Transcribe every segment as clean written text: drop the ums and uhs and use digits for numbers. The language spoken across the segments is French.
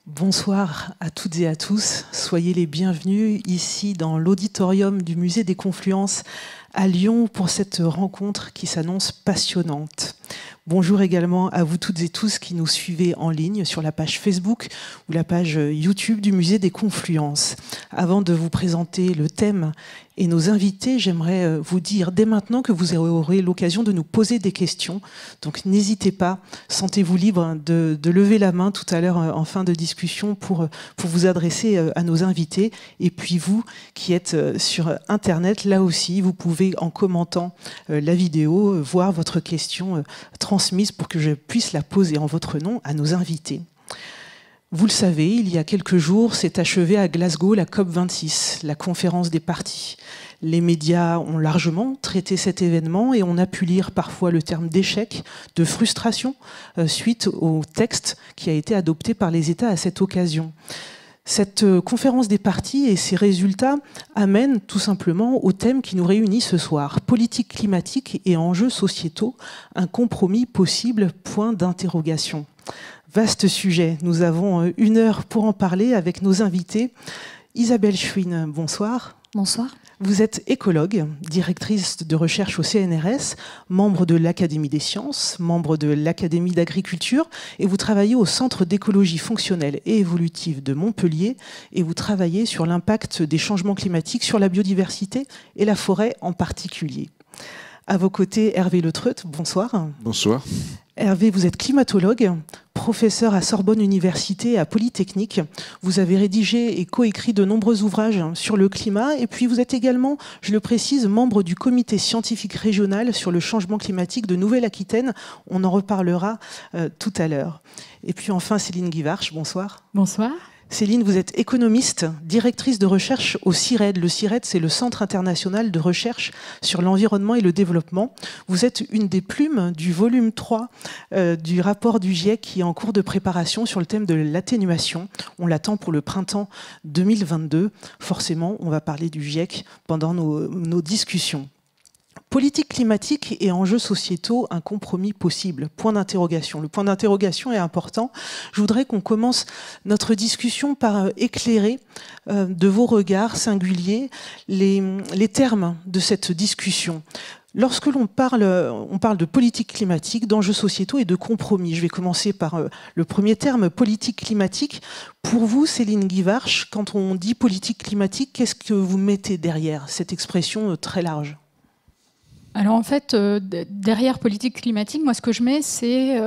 Bonsoir à toutes et à tous. Soyez les bienvenus ici dans l'auditorium du Musée des Confluences à Lyon pour cette rencontre qui s'annonce passionnante. Bonjour également à vous toutes et tous qui nous suivez en ligne sur la page Facebook ou la page YouTube du Musée des Confluences. Avant de vous présenter le thème et nos invités, j'aimerais vous dire dès maintenant que vous aurez l'occasion de nous poser des questions. Donc n'hésitez pas, sentez-vous libre de lever la main tout à l'heure en fin de discussion pour vous adresser à nos invités. Et puis vous qui êtes sur Internet, là aussi, vous pouvez en commentant la vidéo voir votre question transmise pour que je puisse la poser en votre nom à nos invités. Vous le savez, il y a quelques jours s'est achevée à Glasgow la COP26, la conférence des parties. Les médias ont largement traité cet événement et on a pu lire parfois le terme d'échec, de frustration, suite au texte qui a été adopté par les États à cette occasion. Cette conférence des parties et ses résultats amènent tout simplement au thème qui nous réunit ce soir, politique climatique et enjeux sociétaux, un compromis possible, point d'interrogation. Vaste sujet, nous avons 1 heure pour en parler avec nos invités. Isabelle Chouine, bonsoir. Bonsoir. Vous êtes écologue, directrice de recherche au CNRS, membre de l'Académie des sciences, membre de l'Académie d'agriculture, et vous travaillez au Centre d'écologie fonctionnelle et évolutive de Montpellier, et vous travaillez sur l'impact des changements climatiques sur la biodiversité et la forêt en particulier. À vos côtés, Hervé Letreut, bonsoir. Bonsoir. Hervé, vous êtes climatologue, professeur à Sorbonne Université et à Polytechnique. Vous avez rédigé et coécrit de nombreux ouvrages sur le climat. Et puis vous êtes également, je le précise, membre du comité scientifique régional sur le changement climatique de Nouvelle-Aquitaine. On en reparlera tout à l'heure. Et puis enfin, Céline Guivarch, bonsoir. Bonsoir. Céline, vous êtes économiste, directrice de recherche au CIRED. Le CIRED, c'est le Centre international de recherche sur l'environnement et le développement. Vous êtes une des plumes du volume 3 du rapport du GIEC qui est en cours de préparation sur le thème de l'atténuation. On l'attend pour le printemps 2022. Forcément, on va parler du GIEC pendant nos discussions. Politique climatique et enjeux sociétaux, un compromis possible. Point d'interrogation. Le point d'interrogation est important. Je voudrais qu'on commence notre discussion par éclairer de vos regards singuliers les termes de cette discussion. Lorsque on parle de politique climatique, d'enjeux sociétaux et de compromis. Je vais commencer par le premier terme, politique climatique. Pour vous, Céline Guivarch, quand on dit politique climatique, qu'est-ce que vous mettez derrière cette expression très large ? Alors en fait, derrière politique climatique, moi ce que je mets, c'est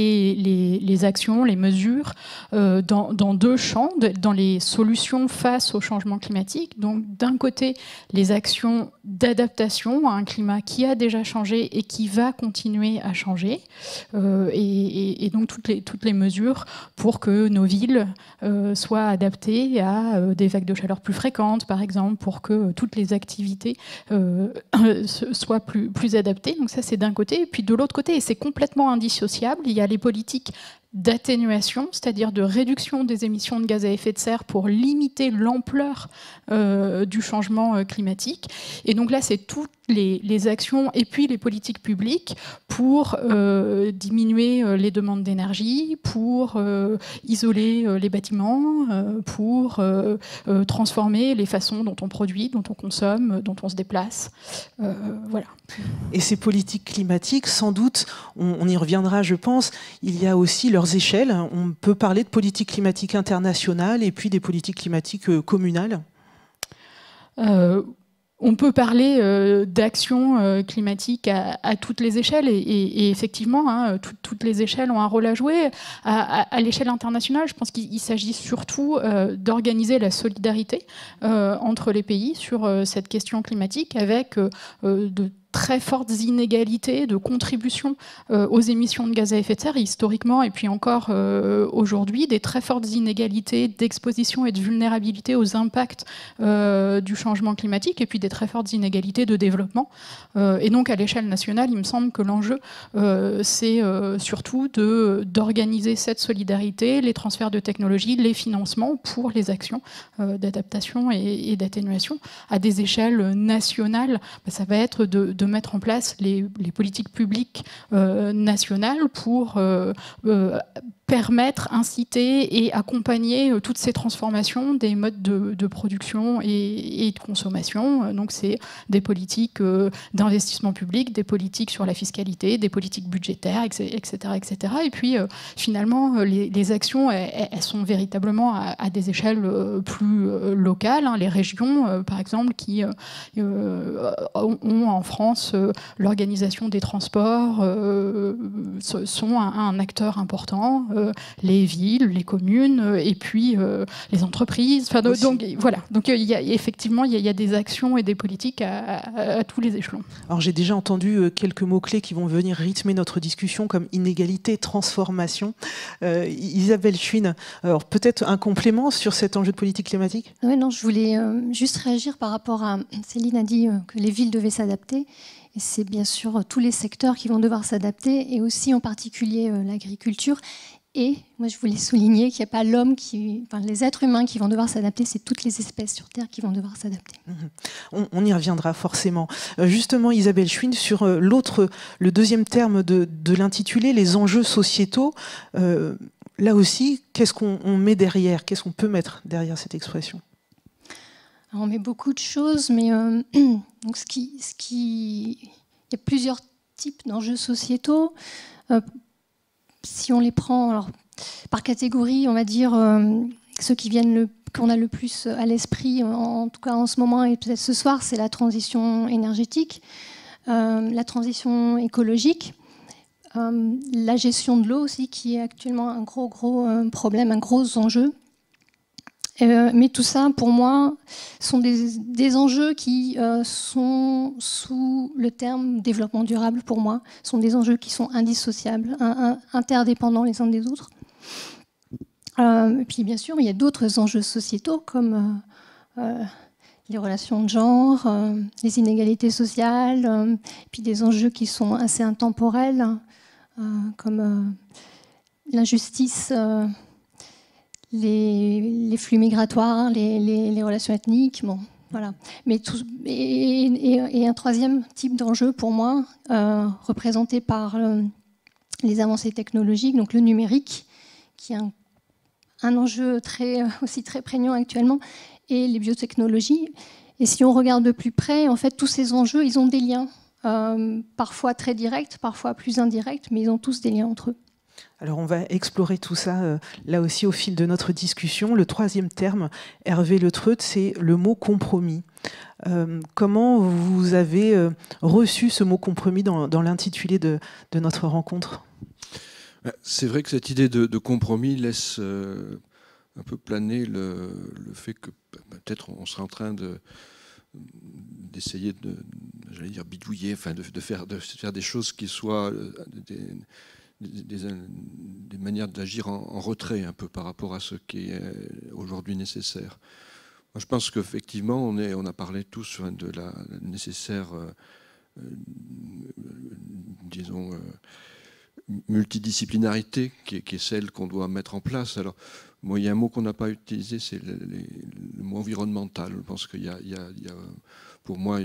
les actions, les mesures dans 2 champs, dans les solutions face au changement climatique. Donc d'un côté, les actions d'adaptation à un climat qui a déjà changé et qui va continuer à changer, et donc toutes les mesures pour que nos villes soient adaptées à des vagues de chaleur plus fréquentes, par exemple, pour que toutes les activités soient plus adaptées. Donc ça, c'est d'un côté. Et puis de l'autre côté, et c'est complètement indissociable, il y a les politiques d'atténuation, c'est-à-dire de réduction des émissions de gaz à effet de serre pour limiter l'ampleur du changement climatique. Et donc là, c'est toutes les actions et puis les politiques publiques pour diminuer les demandes d'énergie, pour isoler les bâtiments, pour transformer les façons dont on produit, dont on consomme, dont on se déplace. Voilà. Et ces politiques climatiques, sans doute, on y reviendra, je pense, il y a aussi leurs échelles. On peut parler de politique climatique internationale et puis des politiques climatiques communales. On peut parler d'actions climatiques à toutes les échelles et effectivement, hein, toutes les échelles ont un rôle à jouer. À l'échelle internationale, je pense qu'il s'agit surtout d'organiser la solidarité entre les pays sur cette question climatique avec de très fortes inégalités de contribution aux émissions de gaz à effet de serre, historiquement et puis encore aujourd'hui, des très fortes inégalités d'exposition et de vulnérabilité aux impacts du changement climatique et puis des très fortes inégalités de développement. Et donc à l'échelle nationale, il me semble que l'enjeu, c'est surtout d'organiser cette solidarité, les transferts de technologies, les financements pour les actions d'adaptation et d'atténuation à des échelles nationales. Ça va être de mettre en place les politiques publiques nationales pour permettre, inciter et accompagner toutes ces transformations des modes de production et de consommation. Donc c'est des politiques d'investissement public, des politiques sur la fiscalité, des politiques budgétaires, etc. etc. Et puis finalement, les actions, elles sont véritablement à des échelles plus locales. Les régions, par exemple, qui ont en France l'organisation des transports, sont un acteur important. Les villes, les communes, et puis les entreprises. Donc voilà. Donc effectivement, il y a des actions et des politiques à tous les échelons. Alors j'ai déjà entendu quelques mots-clés qui vont venir rythmer notre discussion, comme inégalité, transformation. Isabelle Chouine, alors peut-être un complément sur cet enjeu de politique climatique ? Oui, non, je voulais juste réagir par rapport à... Céline a dit que les villes devaient s'adapter. Et c'est bien sûr tous les secteurs qui vont devoir s'adapter, et aussi en particulier l'agriculture. Et moi, je voulais souligner qu'il n'y a pas l'homme les êtres humains qui vont devoir s'adapter, c'est toutes les espèces sur Terre qui vont devoir s'adapter. On y reviendra forcément. Justement, Isabelle Chouine, sur le deuxième terme de l'intitulé, les enjeux sociétaux, là aussi, qu'est-ce qu'on met derrière ? Qu'est-ce qu'on peut mettre derrière cette expression ? Alors, on met beaucoup de choses, mais donc il y a plusieurs types d'enjeux sociétaux. Si on les prend par catégorie, on va dire ceux qu'on a le plus à l'esprit, en tout cas en ce moment et peut-être ce soir, c'est la transition énergétique, la transition écologique, la gestion de l'eau aussi, qui est actuellement un gros problème, un gros enjeu. Mais tout ça, pour moi, sont des enjeux qui sont sous le terme développement durable, pour moi, sont des enjeux qui sont indissociables, interdépendants les uns des autres. Et puis, bien sûr, il y a d'autres enjeux sociétaux, comme les relations de genre, les inégalités sociales, puis des enjeux qui sont assez intemporels, comme l'injustice... Les flux migratoires, les relations ethniques, bon, voilà. Mais et un troisième type d'enjeu pour moi, représenté par les avancées technologiques, donc le numérique, qui est un enjeu aussi très prégnant actuellement, et les biotechnologies. Et si on regarde de plus près, en fait, tous ces enjeux, ils ont des liens, parfois très directs, parfois plus indirects, mais ils ont tous des liens entre eux. Alors on va explorer tout ça là aussi au fil de notre discussion. Le troisième terme, Hervé Le Treut, c'est le mot compromis. Comment vous avez reçu ce mot compromis dans l'intitulé de notre rencontre ? C'est vrai que cette idée de compromis laisse un peu planer le fait que peut-être on serait en train d'essayer j'allais dire bidouiller, enfin de faire des choses qui soient des manières d'agir en retrait un peu par rapport à ce qui est aujourd'hui nécessaire. Moi, je pense qu'effectivement, on a parlé tous de la nécessaire, disons, multidisciplinarité qui est celle qu'on doit mettre en place. Alors, moi, il y a un mot qu'on n'a pas utilisé, c'est le mot environnemental. Je pense qu'il y a pour moi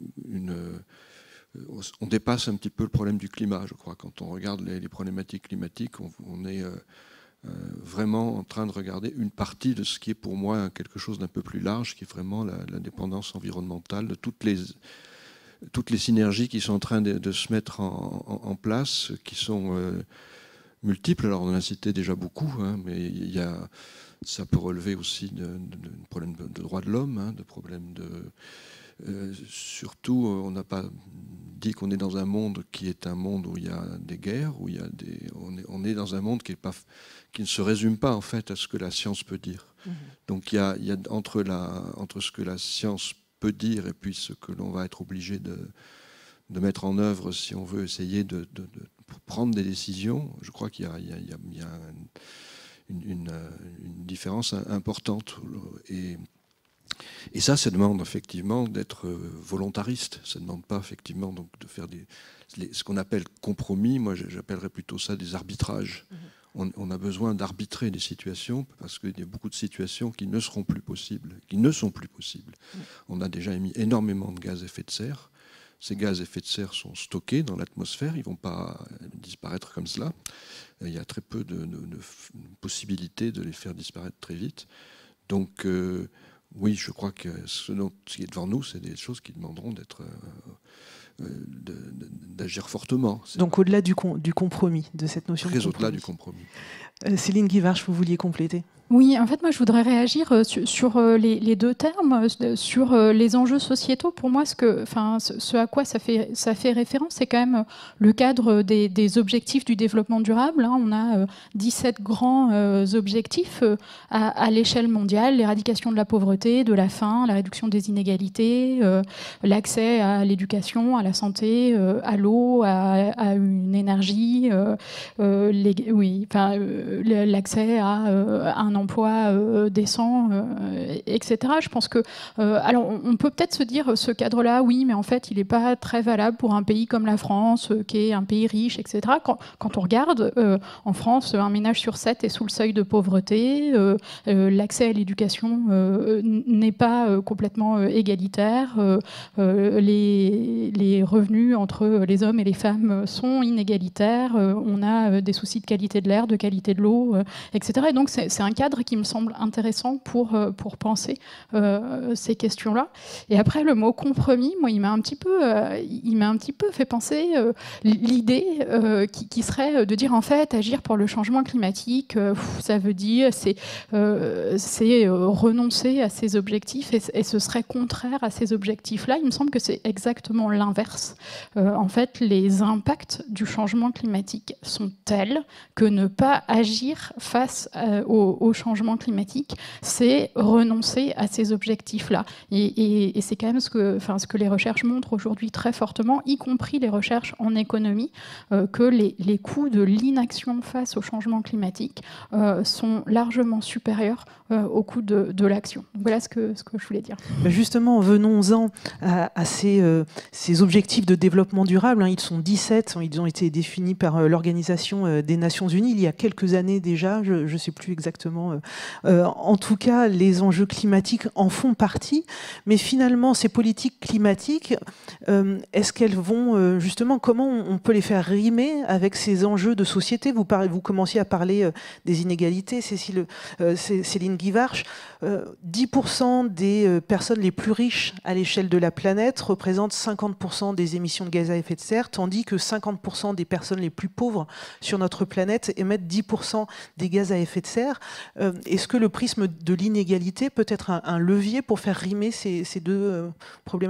on dépasse un petit peu le problème du climat, je crois. Quand on regarde les problématiques climatiques, on est vraiment en train de regarder une partie de ce qui est pour moi quelque chose d'un peu plus large, qui est vraiment la dépendance environnementale, de toutes les synergies qui sont en train de se mettre en place, qui sont multiples. Alors on en a cité déjà beaucoup, mais ça peut relever aussi de problèmes de droits de l'homme, de problèmes de... surtout, on n'a pas dit qu'on est dans un monde qui est un monde où il y a des guerres, où on est dans un monde qui ne se résume pas en fait à ce que la science peut dire. Donc il y a entre ce que la science peut dire et puis ce que l'on va être obligé de mettre en œuvre si on veut essayer de prendre des décisions, je crois qu'il y a une différence importante. Et ça demande effectivement d'être volontariste. Ça ne demande pas effectivement donc de faire ce qu'on appelle compromis. Moi, j'appellerais plutôt ça des arbitrages. On a besoin d'arbitrer des situations parce qu'il y a beaucoup de situations qui ne seront plus possibles, qui ne sont plus possibles. On a déjà émis énormément de gaz à effet de serre. ces gaz à effet de serre sont stockés dans l'atmosphère, ils ne vont pas disparaître comme cela. Il y a très peu de possibilités de les faire disparaître très vite. Donc, oui, je crois que ce qui est devant nous, c'est des choses qui demanderont d'agir fortement. Donc, au-delà du compromis, de cette notion de compromis. Très au-delà du compromis. Céline Guivarch, vous vouliez compléter ? Oui, en fait, moi, je voudrais réagir sur les deux termes, sur les enjeux sociétaux. Pour moi, ce à quoi ça fait référence, c'est quand même le cadre des objectifs du développement durable. On a 17 grands objectifs à l'échelle mondiale: l'éradication de la pauvreté, de la faim, la réduction des inégalités, l'accès à l'éducation, à la santé, à l'eau, à une énergie, l'accès à un emploi décent, etc. Je pense que, alors, on peut peut-être se dire, ce cadre-là, oui, mais en fait, il n'est pas très valable pour un pays comme la France, qui est un pays riche, etc. Quand on regarde, en France, un ménage sur 7 est sous le seuil de pauvreté, l'accès à l'éducation n'est pas complètement égalitaire, les revenus entre les hommes et les femmes sont inégalitaires, on a des soucis de qualité de l'air, de qualité de l'eau, etc. Et donc, c'est un cadre qui me semble intéressant pour penser ces questions-là. Et après, le mot compromis, moi, il m'a un petit peu fait penser l'idée qui serait de dire, en fait, agir pour le changement climatique, ça veut dire c'est renoncer à ces objectifs, et ce serait contraire à ces objectifs-là. Il me semble que c'est exactement l'inverse. En fait, les impacts du changement climatique sont tels que ne pas agir face au changement climatique, c'est renoncer à ces objectifs-là. Et c'est quand même ce que les recherches montrent aujourd'hui très fortement, y compris les recherches en économie, que les coûts de l'inaction face au changement climatique sont largement supérieurs aux coûts de l'action. Voilà ce que je voulais dire. Justement, venons-en à ces objectifs de développement durable. Ils sont 17, ils ont été définis par l'Organisation des Nations Unies il y a quelques années déjà, je ne sais plus exactement. En tout cas, les enjeux climatiques en font partie, mais finalement, ces politiques climatiques, est-ce qu'elles vont justement, comment on peut les faire rimer avec ces enjeux de société ? Vous commenciez à parler des inégalités, Céline Guivarch. 10% des personnes les plus riches à l'échelle de la planète représentent 50% des émissions de gaz à effet de serre, tandis que 50% des personnes les plus pauvres sur notre planète émettent 10% des gaz à effet de serre. Est-ce que le prisme de l'inégalité peut être un levier pour faire rimer ces deux problématiques ?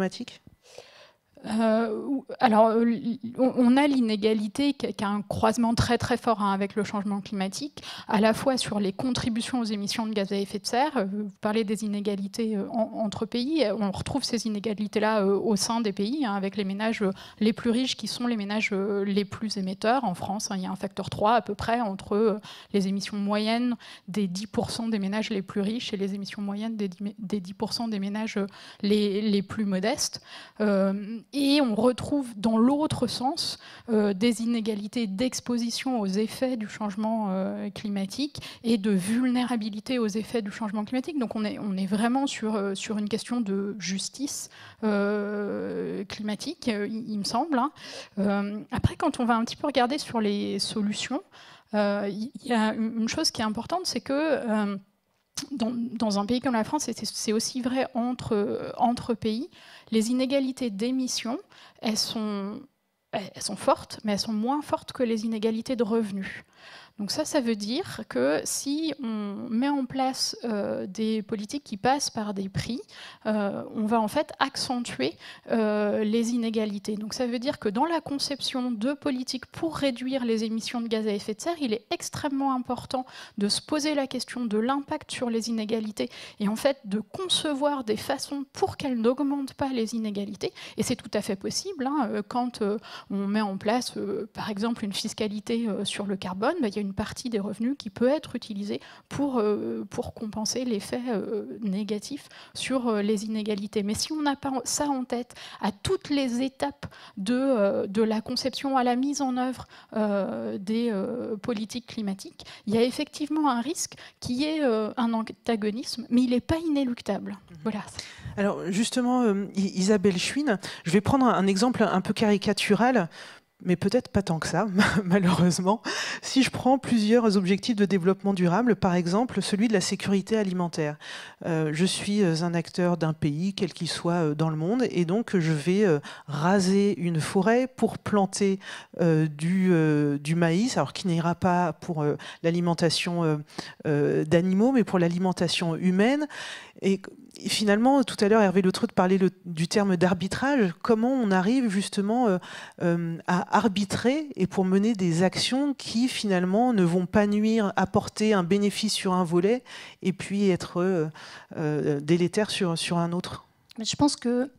Alors, on a l'inégalité qui a un croisement très très fort avec le changement climatique, à la fois sur les contributions aux émissions de gaz à effet de serre. Vous parlez des inégalités entre pays. On retrouve ces inégalités-là au sein des pays, avec les ménages les plus riches qui sont les ménages les plus émetteurs. En France, il y a un facteur 3 à peu près entre les émissions moyennes des 10% des ménages les plus riches et les émissions moyennes des 10% des ménages les plus modestes. Et on retrouve dans l'autre sens des inégalités d'exposition aux effets du changement climatique et de vulnérabilité aux effets du changement climatique. Donc on est vraiment sur une question de justice climatique, il me semble. Après, quand on va un petit peu regarder sur les solutions, il y a une chose qui est importante, c'est que dans un pays comme la France, et c'est aussi vrai entre pays, les inégalités d'émissions, elles sont fortes, mais elles sont moins fortes que les inégalités de revenus. Donc ça veut dire que si on met en place des politiques qui passent par des prix, on va en fait accentuer les inégalités. Donc ça veut dire que dans la conception de politiques pour réduire les émissions de gaz à effet de serre, il est extrêmement important de se poser la question de l'impact sur les inégalités et en fait de concevoir des façons pour qu'elles n'augmentent pas les inégalités. Et c'est tout à fait possible quand on met en place, par exemple, une fiscalité sur le carbone. Il y a une partie des revenus qui peut être utilisée pour compenser l'effet négatif sur les inégalités. Mais si on n'a pas ça en tête à toutes les étapes de la conception à la mise en œuvre des politiques climatiques, il y a effectivement un risque qui est un antagonisme, mais il n'est pas inéluctable. Voilà. Alors justement, Isabelle Chouine, je vais prendre un exemple un peu caricatural, mais peut-être pas tant que ça, malheureusement. Si je prends plusieurs objectifs de développement durable, par exemple celui de la sécurité alimentaire. Je suis un acteur d'un pays, quel qu'il soit dans le monde, et donc je vais raser une forêt pour planter du maïs, alors qui n'ira pas pour l'alimentation d'animaux, mais pour l'alimentation humaine. Et finalement, tout à l'heure, Hervé Le Treut parlait du terme d'arbitrage. Comment on arrive justement à arbitrer et pour mener des actions qui finalement ne vont pas nuire, apporter un bénéfice sur un volet et puis être délétères sur un autre? Je pense que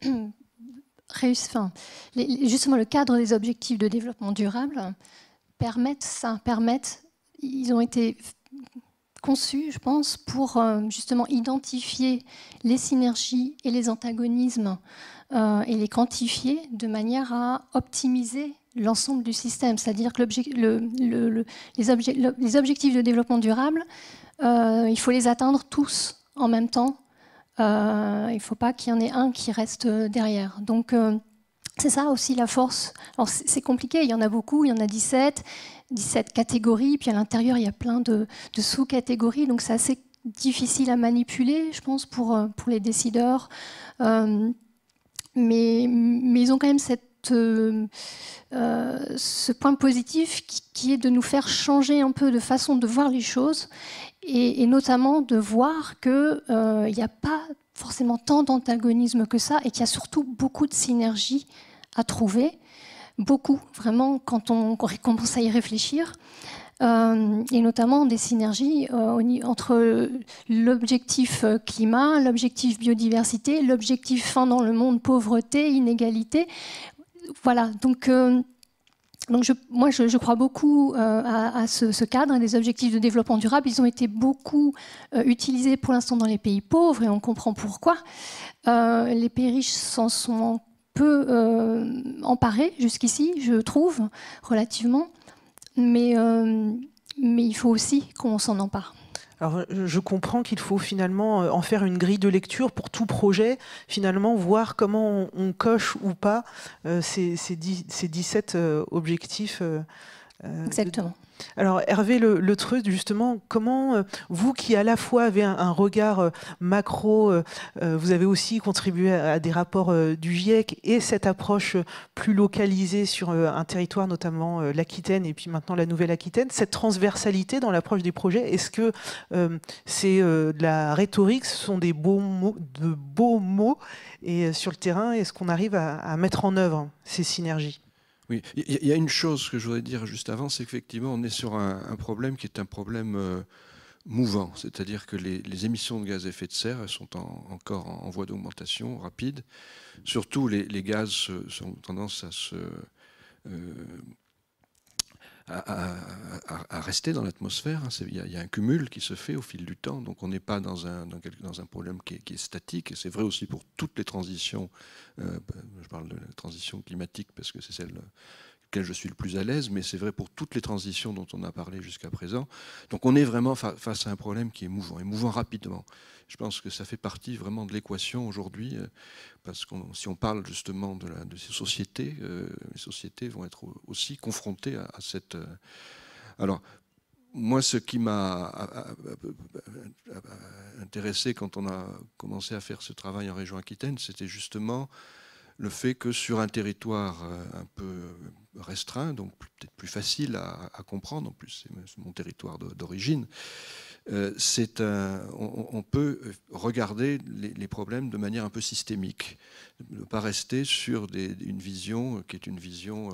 justement le cadre des objectifs de développement durable permettent ça, ils ont été conçus, je pense, pour justement identifier les synergies et les antagonismes et les quantifier de manière à optimiser l'ensemble du système. C'est-à-dire que les objectifs de développement durable, il faut les atteindre tous en même temps. Il ne faut pas qu'il y en ait un qui reste derrière. Donc, c'est ça aussi la force. Alors, c'est compliqué, il y en a beaucoup, il y en a 17 catégories, puis à l'intérieur, il y a plein de sous-catégories, donc c'est assez difficile à manipuler, je pense, pour les décideurs. Mais ils ont quand même ce point positif qui est de nous faire changer un peu de façon de voir les choses, et notamment de voir qu'il n'y a pas forcément tant d'antagonisme que ça, et qu'il y a surtout beaucoup de synergies à trouver. Beaucoup, vraiment, quand on commence à y réfléchir, et notamment des synergies entre l'objectif climat, l'objectif biodiversité, l'objectif fin dans le monde, pauvreté, inégalité. Voilà, donc je crois beaucoup à ce cadre des objectifs de développement durable. Ils ont été beaucoup utilisés pour l'instant dans les pays pauvres, et on comprend pourquoi. Les pays riches s'en sont peu emparés jusqu'ici, je trouve, relativement. Mais il faut aussi qu'on s'en empare. Alors, je comprends qu'il faut finalement en faire une grille de lecture pour tout projet, finalement voir comment on coche ou pas ces 17 objectifs. Exactement. Alors Hervé Le Treut, justement, comment vous qui à la fois avez un regard macro, vous avez aussi contribué à des rapports du GIEC et cette approche plus localisée sur un territoire, notamment l'Aquitaine et puis maintenant la Nouvelle-Aquitaine, cette transversalité dans l'approche des projets, est-ce que c'est de la rhétorique, ce sont de beaux mots, et sur le terrain, est-ce qu'on arrive à mettre en œuvre ces synergies ? Oui, il y a une chose que je voudrais dire juste avant, c'est qu'effectivement, on est sur un problème qui est un problème mouvant, c'est-à-dire que les émissions de gaz à effet de serre sont encore en voie d'augmentation rapide. Surtout, les gaz ont tendance à rester dans l'atmosphère. Il y a un cumul qui se fait au fil du temps, donc on n'est pas dans un problème qui est statique, et c'est vrai aussi pour toutes les transitions. Je parle de la transition climatique parce que c'est celle laquelle je suis le plus à l'aise, mais c'est vrai pour toutes les transitions dont on a parlé jusqu'à présent. Donc on est vraiment face à un problème qui est mouvant, et mouvant rapidement. Je pense que ça fait partie vraiment de l'équation aujourd'hui, parce que si on parle justement de ces sociétés, les sociétés vont être aussi confrontées à cette... Alors, moi, ce qui m'a intéressé quand on a commencé à faire ce travail en région Aquitaine, c'était justement le fait que sur un territoire un peu restreint, donc peut-être plus facile à comprendre, en plus c'est mon territoire d'origine, on peut regarder les problèmes de manière un peu systémique, ne pas rester sur une vision qui est une vision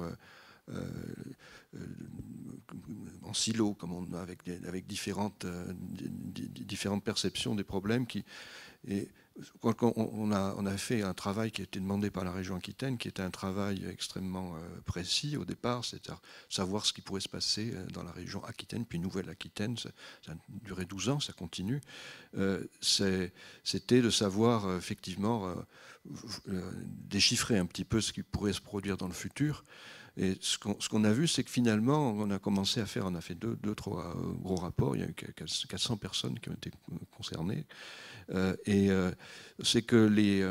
en silo, comme on a avec différentes perceptions des problèmes et on a fait un travail qui a été demandé par la région Aquitaine, qui était un travail extrêmement précis au départ, c'est-à-dire savoir ce qui pourrait se passer dans la région Aquitaine, puis Nouvelle-Aquitaine. Ça a duré 12 ans, ça continue. C'était de savoir effectivement déchiffrer un petit peu ce qui pourrait se produire dans le futur. Et ce qu'on a vu, c'est que finalement, on a commencé à faire, on a fait deux, trois gros rapports. Il y a eu 400 personnes qui ont été concernées. C'est que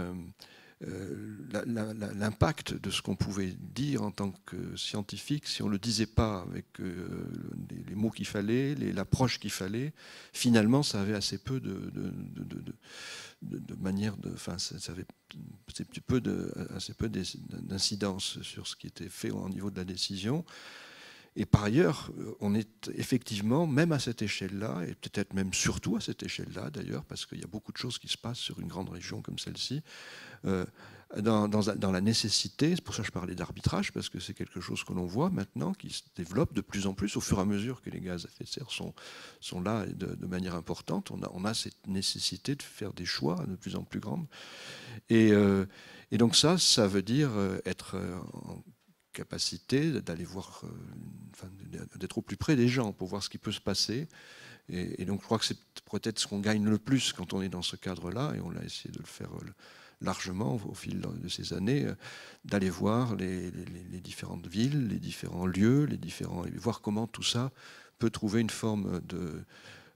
l'impact de ce qu'on pouvait dire en tant que scientifique, si on ne le disait pas avec les mots qu'il fallait, l'approche qu'il fallait, finalement, ça avait assez peu de manière de... Enfin, ça avait assez peu d'incidence sur ce qui était fait au niveau de la décision. Et par ailleurs, on est effectivement, même à cette échelle-là, et peut-être même surtout à cette échelle-là d'ailleurs, parce qu'il y a beaucoup de choses qui se passent sur une grande région comme celle-ci, dans la nécessité, c'est pour ça que je parlais d'arbitrage, parce que c'est quelque chose que l'on voit maintenant, qui se développe de plus en plus au fur et à mesure que les gaz à effet de serre sont là de manière importante. On a cette nécessité de faire des choix de plus en plus grandes. Et donc ça veut dire être en capacité d'aller voir, d'être au plus près des gens pour voir ce qui peut se passer. Et donc je crois que c'est peut-être ce qu'on gagne le plus quand on est dans ce cadre-là, et on a essayé de le faire largement au fil de ces années, d'aller voir les différentes villes, les différents lieux, voir comment tout ça peut trouver une forme de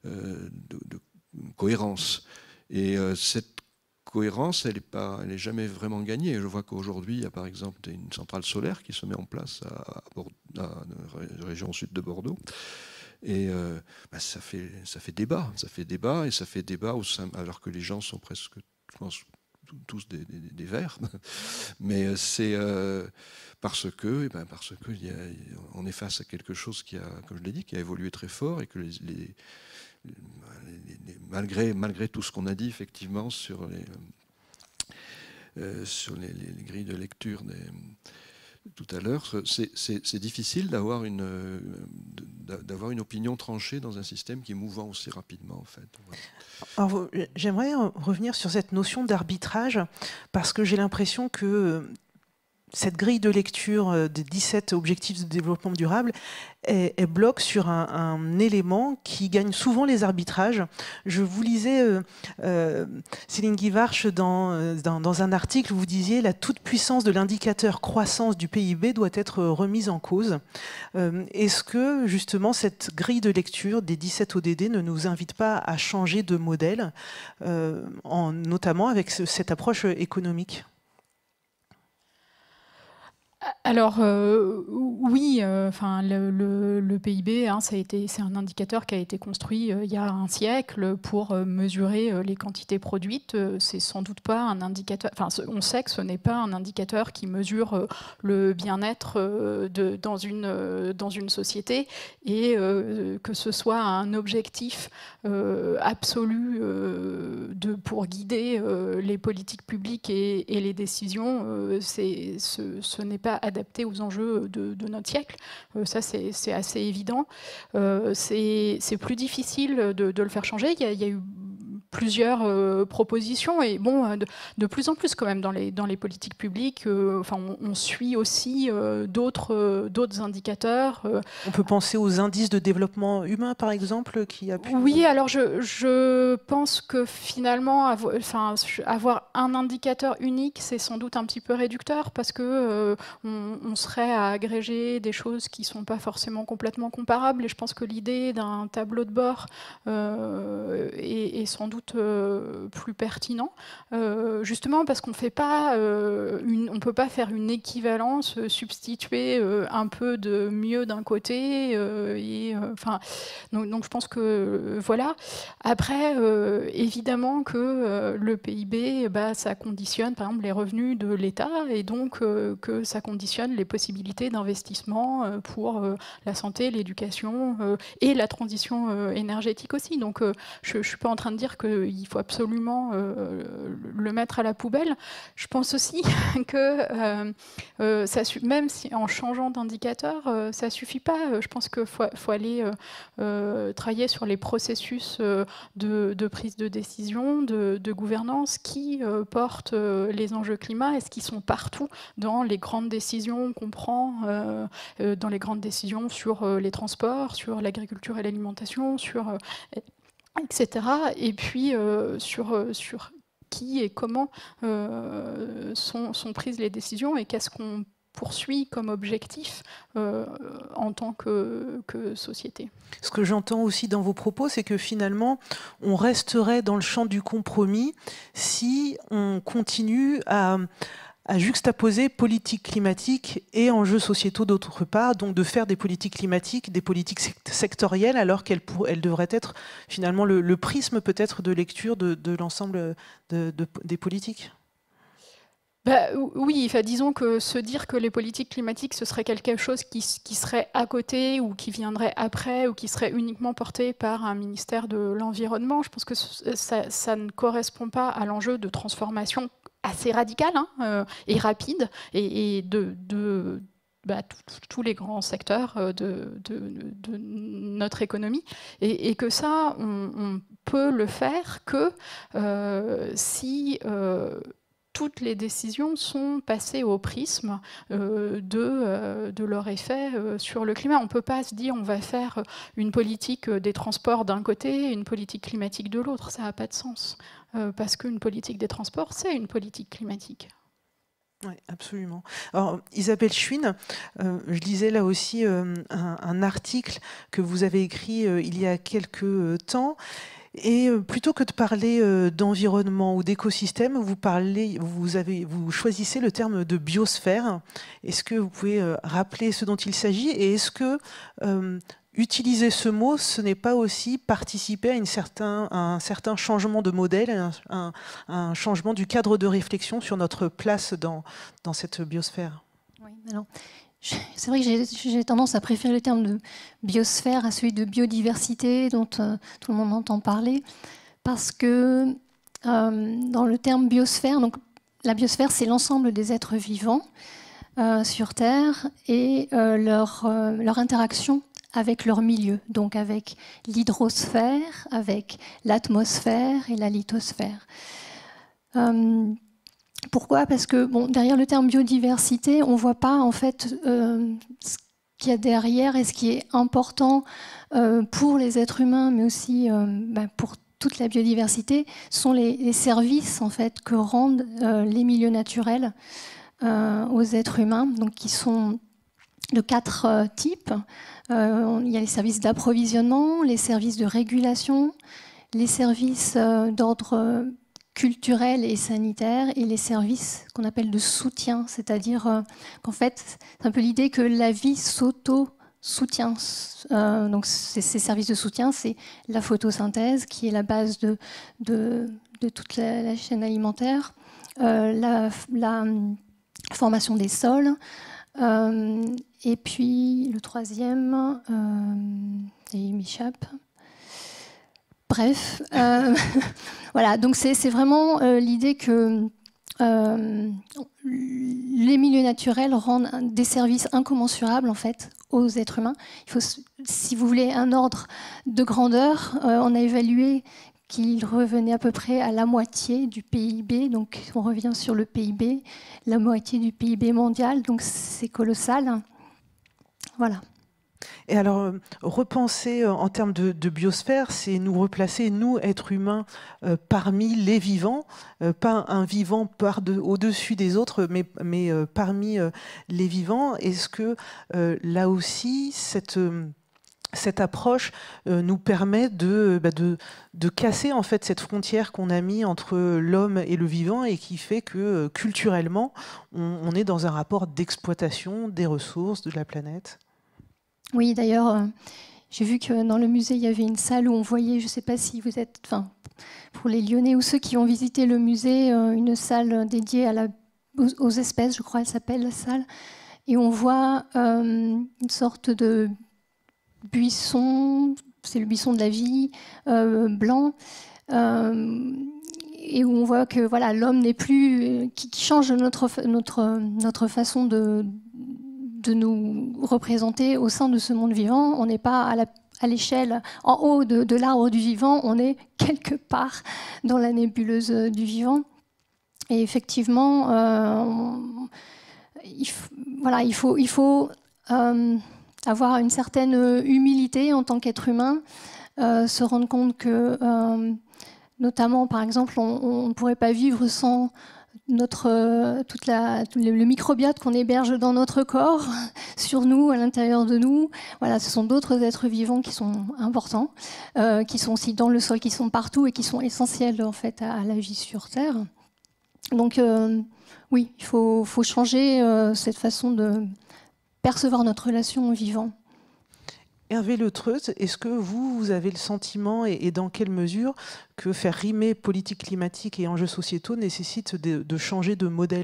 cohérence. Et cette cohérence, elle n'est jamais vraiment gagnée. Je vois qu'aujourd'hui, il y a par exemple une centrale solaire qui se met en place à la région sud de Bordeaux. Et ça fait débat, et ça fait débat au sein, alors que les gens sont presque, je pense, tous des verts. Mais c'est parce que on est face à quelque chose qui a, comme je l'ai dit, qui a évolué très fort, et que malgré tout ce qu'on a dit effectivement sur les grilles de lecture tout à l'heure, c'est difficile d'avoir une opinion tranchée dans un système qui est mouvant aussi rapidement, en fait. Voilà. Alors, j'aimerais revenir sur cette notion d'arbitrage, parce que j'ai l'impression que cette grille de lecture des 17 objectifs de développement durable, elle bloque sur un élément qui gagne souvent les arbitrages. Je vous lisais, Céline Guivarch, dans un article, vous disiez « La toute-puissance de l'indicateur croissance du PIB doit être remise en cause ». Est-ce que, justement, cette grille de lecture des 17 ODD ne nous invite pas à changer de modèle, notamment avec cette approche économique ? Alors oui, le PIB, c'est un indicateur qui a été construit il y a un siècle pour mesurer les quantités produites. C'est sans doute pas un indicateur. Enfin, on sait que ce n'est pas un indicateur qui mesure le bien-être dans une société, et que ce soit un objectif absolu pour guider les politiques publiques et les décisions. Ce n'est pas adapté aux enjeux de notre siècle. Ça, c'est assez évident. C'est plus difficile de le faire changer. Il y a eu plusieurs propositions, et bon, de plus en plus quand même dans les politiques publiques. On suit aussi d'autres indicateurs. On peut penser aux indices de développement humain, par exemple, qui appuient. Oui, alors je pense que finalement, avoir un indicateur unique, c'est sans doute un petit peu réducteur, parce que on serait à agréger des choses qui ne sont pas forcément complètement comparables. Et je pense que l'idée d'un tableau de bord est sans doute plus pertinent, justement parce qu'on fait pas on peut pas faire une équivalence, substituer un peu de mieux d'un côté, donc je pense que voilà. Après, évidemment que le PIB, ça conditionne par exemple les revenus de l'État, et donc que ça conditionne les possibilités d'investissement pour la santé, l'éducation et la transition énergétique aussi. Donc je suis pas en train de dire que qu'il faut absolument le mettre à la poubelle. Je pense aussi que même si en changeant d'indicateur, ça suffit pas. Je pense qu'il faut aller travailler sur les processus de prise de décision, de gouvernance qui portent les enjeux climat. Est-ce qu'ils sont partout dans les grandes décisions qu'on prend, dans les grandes décisions sur les transports, sur l'agriculture et l'alimentation, etc. Et puis sur qui et comment sont prises les décisions et qu'est-ce qu'on poursuit comme objectif en tant que société. Ce que j'entends aussi dans vos propos, c'est que finalement, on resterait dans le champ du compromis si on continue à juxtaposer politique climatique et enjeux sociétaux d'autre part, donc de faire des politiques climatiques, des politiques sectorielles, alors qu'elles devraient être finalement le prisme peut-être de lecture de l'ensemble des politiques. Oui, disons que se dire que les politiques climatiques, ce serait quelque chose qui serait à côté ou qui viendrait après ou qui serait uniquement porté par un ministère de l'Environnement, je pense que ça ne correspond pas à l'enjeu de transformation assez radicale et rapide et de tous les grands secteurs de notre économie et que ça, on peut le faire que si toutes les décisions sont passées au prisme de leur effet sur le climat. On ne peut pas se dire on va faire une politique des transports d'un côté et une politique climatique de l'autre. Ça n'a pas de sens. Parce qu'une politique des transports, c'est une politique climatique. Oui, absolument. Alors, Isabelle Chouine, je lisais là aussi un article que vous avez écrit il y a quelques temps. Et plutôt que de parler d'environnement ou d'écosystème, vous choisissez le terme de biosphère. Est-ce que vous pouvez rappeler ce dont il s'agit et est-ce que utiliser ce mot, ce n'est pas aussi participer à un certain changement de modèle, un changement du cadre de réflexion sur notre place dans cette biosphère? Oui, alors, c'est vrai que j'ai tendance à préférer le terme de biosphère à celui de biodiversité dont tout le monde entend parler, parce que dans le terme biosphère, donc la biosphère, c'est l'ensemble des êtres vivants sur Terre et leur interaction avec leur milieu, donc avec l'hydrosphère, avec l'atmosphère et la lithosphère. Pourquoi ? Parce que derrière le terme biodiversité, on ne voit pas en fait ce qu'il y a derrière et ce qui est important pour les êtres humains, mais aussi pour toute la biodiversité, sont les services en fait que rendent les milieux naturels aux êtres humains, donc qui sont de 4 types. Il y a les services d'approvisionnement, les services de régulation, les services d'ordre culturel et sanitaire et les services qu'on appelle de soutien, c'est-à-dire qu'en fait, c'est un peu l'idée que la vie s'auto-soutient. Donc ces services de soutien, c'est la photosynthèse qui est la base de toute la chaîne alimentaire, la formation des sols, et puis le troisième, il m'échappe. Bref, voilà, donc c'est vraiment l'idée que les milieux naturels rendent des services incommensurables en fait aux êtres humains. Il faut, si vous voulez, un ordre de grandeur. On a évalué qu'il revenait à peu près à la moitié du PIB, donc on revient sur le PIB, la moitié du PIB mondial, donc c'est colossal. Voilà. Et alors, repenser en termes de biosphère, c'est nous replacer, nous, êtres humains, parmi les vivants, pas un vivant au-dessus des autres, mais parmi les vivants. Est-ce que là aussi, cette approche nous permet de casser en fait cette frontière qu'on a mis entre l'homme et le vivant et qui fait que culturellement, on est dans un rapport d'exploitation des ressources de la planète? Oui, d'ailleurs, j'ai vu que dans le musée, il y avait une salle où on voyait, je ne sais pas si vous êtes, enfin, pour les Lyonnais ou ceux qui ont visité le musée, une salle dédiée aux espèces, je crois, elle s'appelle la salle, et on voit une sorte de buisson, c'est le buisson de la vie, blanc, et où on voit que voilà, l'homme n'est plus, qui change notre façon de nous représenter au sein de ce monde vivant. On n'est pas à l'échelle en haut de l'arbre du vivant, on est quelque part dans la nébuleuse du vivant. Et effectivement, il faut avoir une certaine humilité en tant qu'être humain, se rendre compte que, notamment, par exemple, on ne pourrait pas vivre sans le microbiote qu'on héberge dans notre corps, sur nous, à l'intérieur de nous. Voilà, ce sont d'autres êtres vivants qui sont importants, qui sont aussi dans le sol, qui sont partout et qui sont essentiels en fait à la vie sur Terre. Donc oui, il faut changer cette façon de percevoir notre relation au vivant. Hervé Letreuz, est-ce que vous avez le sentiment, et dans quelle mesure, que faire rimer politique climatique et enjeux sociétaux nécessite de changer de modèle ?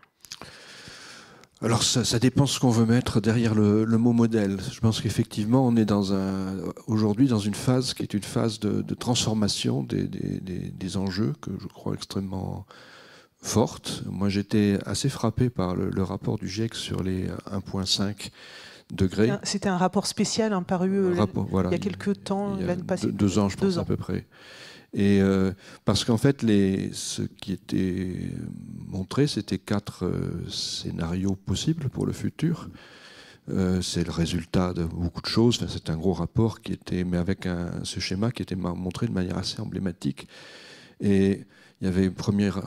Alors ça dépend ce qu'on veut mettre derrière le mot modèle. Je pense qu'effectivement on est aujourd'hui dans une phase qui est une phase de transformation des enjeux que je crois extrêmement forte. Moi j'étais assez frappé par le rapport du GIEC sur les 1,5 degrés. C'était un rapport spécial paru il y a quelques temps, l'année passée. 2 ans je pense à peu près. Et parce qu'en fait, ce qui était montré, c'était 4 scénarios possibles pour le futur. C'est le résultat de beaucoup de choses. Enfin, c'est un gros rapport mais avec ce schéma qui était montré de manière assez emblématique. Et il y avait une première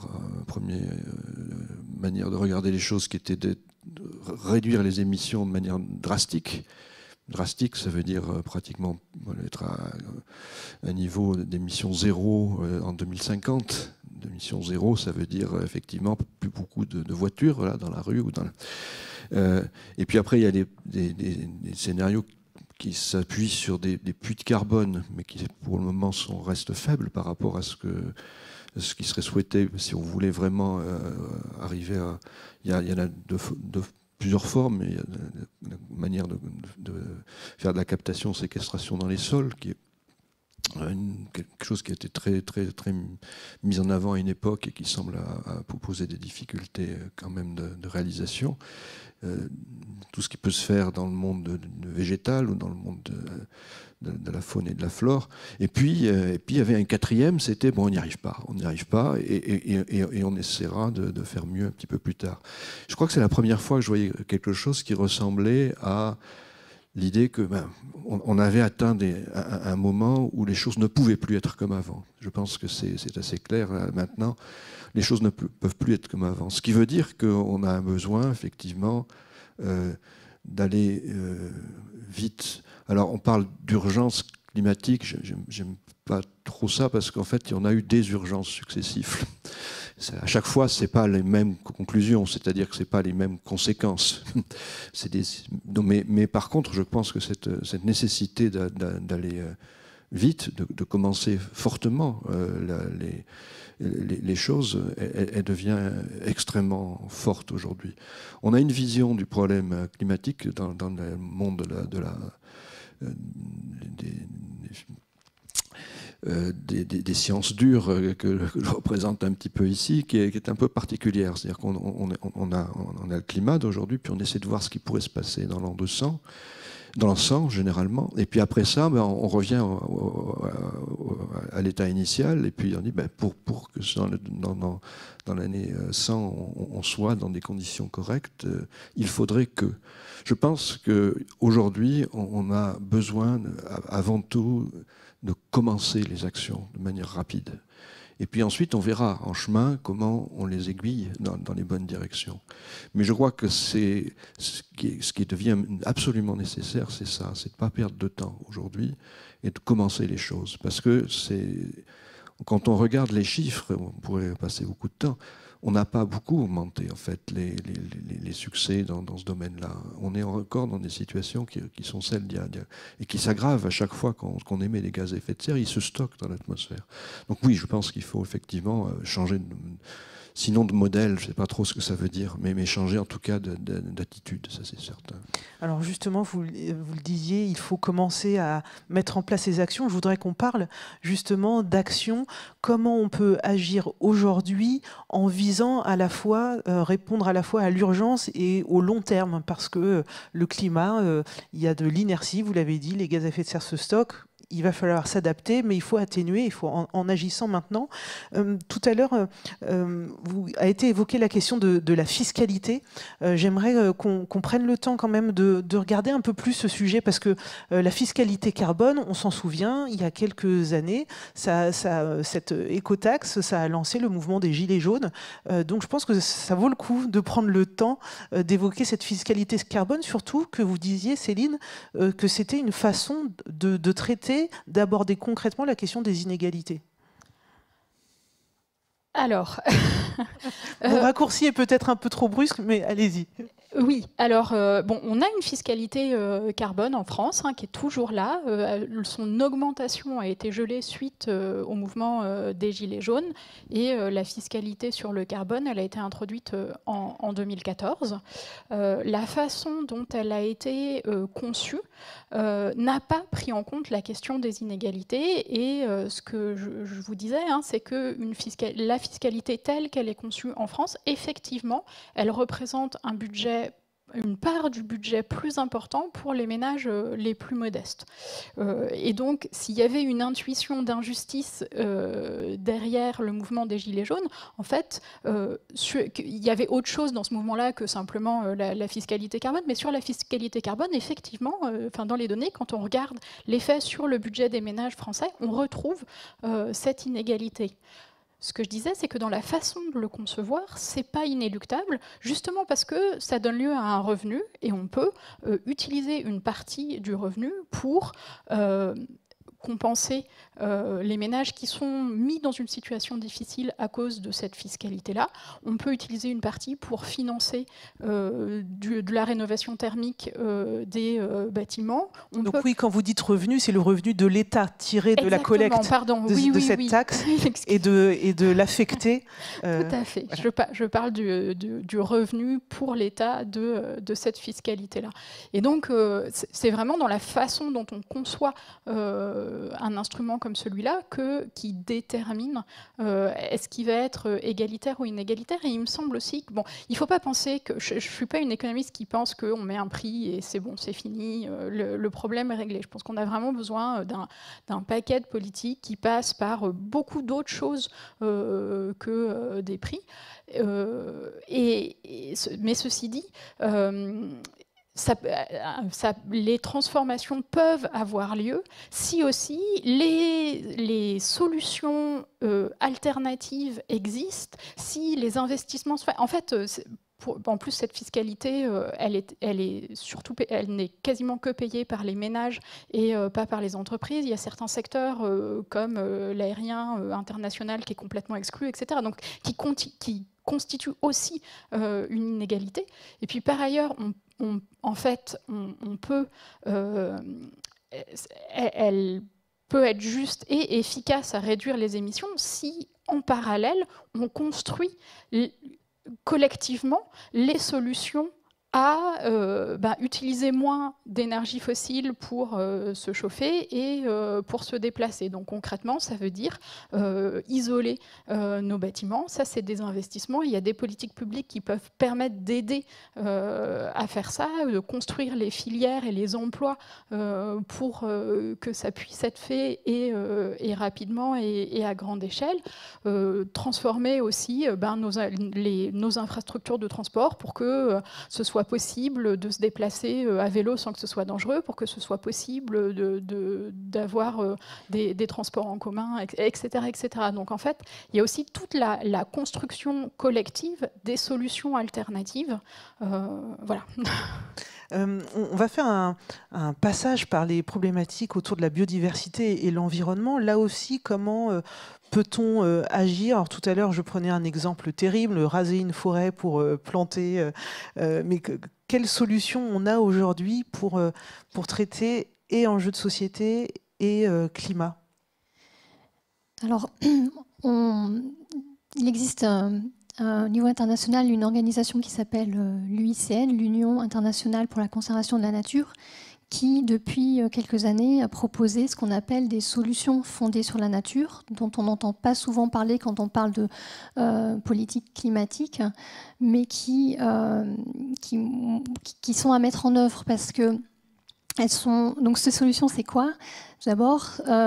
manière de regarder les choses qui était de réduire les émissions de manière drastique. Drastique, ça veut dire pratiquement être à un niveau d'émission zéro en 2050. D'émission zéro, ça veut dire effectivement plus beaucoup de voitures là, dans la rue. Et puis après, il y a des scénarios qui s'appuient sur des puits de carbone, mais qui pour le moment restent faibles par rapport à ce qui serait souhaité si on voulait vraiment arriver à... Il y en a plusieurs formes, mais il y a une manière de faire de la captation, séquestration dans les sols, qui est quelque chose qui a été très, très, très mis en avant à une époque et qui semble poser des difficultés quand même de réalisation. Tout ce qui peut se faire dans le monde végétal ou dans le monde de la faune et de la flore. Et puis il y avait un quatrième, c'était on n'y arrive pas et on essaiera de faire mieux un petit peu plus tard. Je crois que c'est la première fois que je voyais quelque chose qui ressemblait à l'idée que on avait atteint un moment où les choses ne pouvaient plus être comme avant. Je pense que c'est assez clair là, maintenant. Les choses ne peuvent plus être comme avant. Ce qui veut dire qu'on a un besoin, effectivement, d'aller vite. Alors, on parle d'urgence climatique. J'aime pas trop ça parce qu'en fait, il y en a eu des urgences successives. À chaque fois, c'est pas les mêmes conclusions, c'est-à-dire que c'est pas les mêmes conséquences. Mais par contre, je pense que cette nécessité d'aller vite, de commencer fortement les choses, elle devient extrêmement forte aujourd'hui. On a une vision du problème climatique dans le monde des sciences dures que je représente un petit peu ici, qui est un peu particulière. C'est-à-dire qu'on a le climat d'aujourd'hui, puis on essaie de voir ce qui pourrait se passer dans l'an 200, dans le sang généralement, et puis après ça, on revient à l'état initial, et puis on dit pour que dans l'année 100 on soit dans des conditions correctes, il faudrait que... Je pense qu'aujourd'hui, on a besoin avant tout de commencer les actions de manière rapide. Et puis ensuite, on verra en chemin comment on les aiguille dans les bonnes directions. Mais je crois que ce qui devient absolument nécessaire, c'est ça, c'est de ne pas perdre de temps aujourd'hui et de commencer les choses. Parce que quand on regarde les chiffres, on pourrait passer beaucoup de temps, on n'a pas beaucoup augmenté en fait les succès dans ce domaine-là. On est encore dans des situations qui sont celles et qui s'aggravent à chaque fois qu'on émet des gaz à effet de serre, ils se stockent dans l'atmosphère. Donc oui, je pense qu'il faut effectivement changer sinon de modèle, je ne sais pas trop ce que ça veut dire, mais changer en tout cas d'attitude, ça c'est certain. Alors justement, vous le disiez, il faut commencer à mettre en place ces actions. Je voudrais qu'on parle justement d'actions, comment on peut agir aujourd'hui en visant à la fois, répondre à la fois à l'urgence et au long terme, parce que le climat, il y a de l'inertie, vous l'avez dit, les gaz à effet de serre se stockent. Il va falloir s'adapter, mais il faut atténuer, il faut en agissant maintenant. Tout à l'heure, a été évoquée la question de la fiscalité. J'aimerais qu'on prenne le temps quand même de regarder un peu plus ce sujet, parce que la fiscalité carbone, on s'en souvient, il y a quelques années, cette écotaxe, ça a lancé le mouvement des Gilets jaunes. Donc je pense que ça vaut le coup de prendre le temps d'évoquer cette fiscalité carbone, surtout que vous disiez, Céline, que c'était une façon de traiter, d'aborder concrètement la question des inégalités. Alors, mon raccourci est peut-être un peu trop brusque, mais allez-y. Oui, alors bon, on a une fiscalité carbone en France qui est toujours là. Son augmentation a été gelée suite au mouvement des Gilets jaunes, et la fiscalité sur le carbone, elle a été introduite en 2014. La façon dont elle a été conçue n'a pas pris en compte la question des inégalités, et ce que je vous disais, c'est que la fiscalité telle qu'elle est conçue en France, effectivement, elle représente une part du budget plus important pour les ménages les plus modestes. Et donc, s'il y avait une intuition d'injustice derrière le mouvement des Gilets jaunes, en fait, il y avait autre chose dans ce mouvement-là que simplement la fiscalité carbone. Mais sur la fiscalité carbone, effectivement, dans les données, quand on regarde l'effet sur le budget des ménages français, on retrouve cette inégalité. Ce que je disais, c'est que dans la façon de le concevoir, c'est pas inéluctable, justement parce que ça donne lieu à un revenu, et on peut utiliser une partie du revenu pour compenser les ménages qui sont mis dans une situation difficile à cause de cette fiscalité-là. On peut utiliser une partie pour financer de la rénovation thermique des bâtiments. Donc oui, quand vous dites revenu, c'est le revenu de l'État tiré de la collecte de cette taxe et de l'affecter. Tout à fait. Voilà. Je parle du revenu pour l'État de cette fiscalité-là. Et donc, c'est vraiment dans la façon dont on conçoit un instrument comme celui-là qui détermine est-ce qu'il va être égalitaire ou inégalitaire. Et il me semble aussi que, bon, il ne faut pas penser que... Je ne suis pas une économiste qui pense qu'on met un prix et c'est bon, c'est fini, le problème est réglé. Je pense qu'on a vraiment besoin d'un paquet de politiques qui passe par beaucoup d'autres choses que des prix. Mais ceci dit... les transformations peuvent avoir lieu si aussi les solutions alternatives existent, si les investissements se font. En fait, en plus, cette fiscalité, elle n'est quasiment que payée par les ménages et pas par les entreprises. Il y a certains secteurs comme l'aérien international qui est complètement exclu, etc. Donc, qui constitue aussi une inégalité. Et puis par ailleurs, on peut, elle peut être juste et efficace à réduire les émissions si, en parallèle, on construit collectivement les solutions à utiliser moins d'énergie fossile pour se chauffer et pour se déplacer. Donc concrètement, ça veut dire isoler nos bâtiments. Ça, c'est des investissements. Il y a des politiques publiques qui peuvent permettre d'aider à faire ça, de construire les filières et les emplois pour que ça puisse être fait et rapidement et à grande échelle. Transformer aussi nos infrastructures de transport pour que ce soit possible de se déplacer à vélo sans que ce soit dangereux, pour que ce soit possible d'avoir des transports en commun, etc., etc. Donc en fait, il y a aussi toute la construction collective des solutions alternatives. Voilà. On va faire un passage par les problématiques autour de la biodiversité et l'environnement. Là aussi, comment peut-on agir? Alors, tout à l'heure, je prenais un exemple terrible, raser une forêt pour planter. Mais quelle solution on a aujourd'hui pour traiter et enjeux de société et climat? Alors, il existe au niveau international une organisation qui s'appelle l'UICN, l'Union internationale pour la conservation de la nature, qui, depuis quelques années, a proposé ce qu'on appelle des solutions fondées sur la nature, dont on n'entend pas souvent parler quand on parle de politique climatique, mais qui sont à mettre en œuvre parce que elles sont. Donc, ces solutions, c'est quoi? D'abord,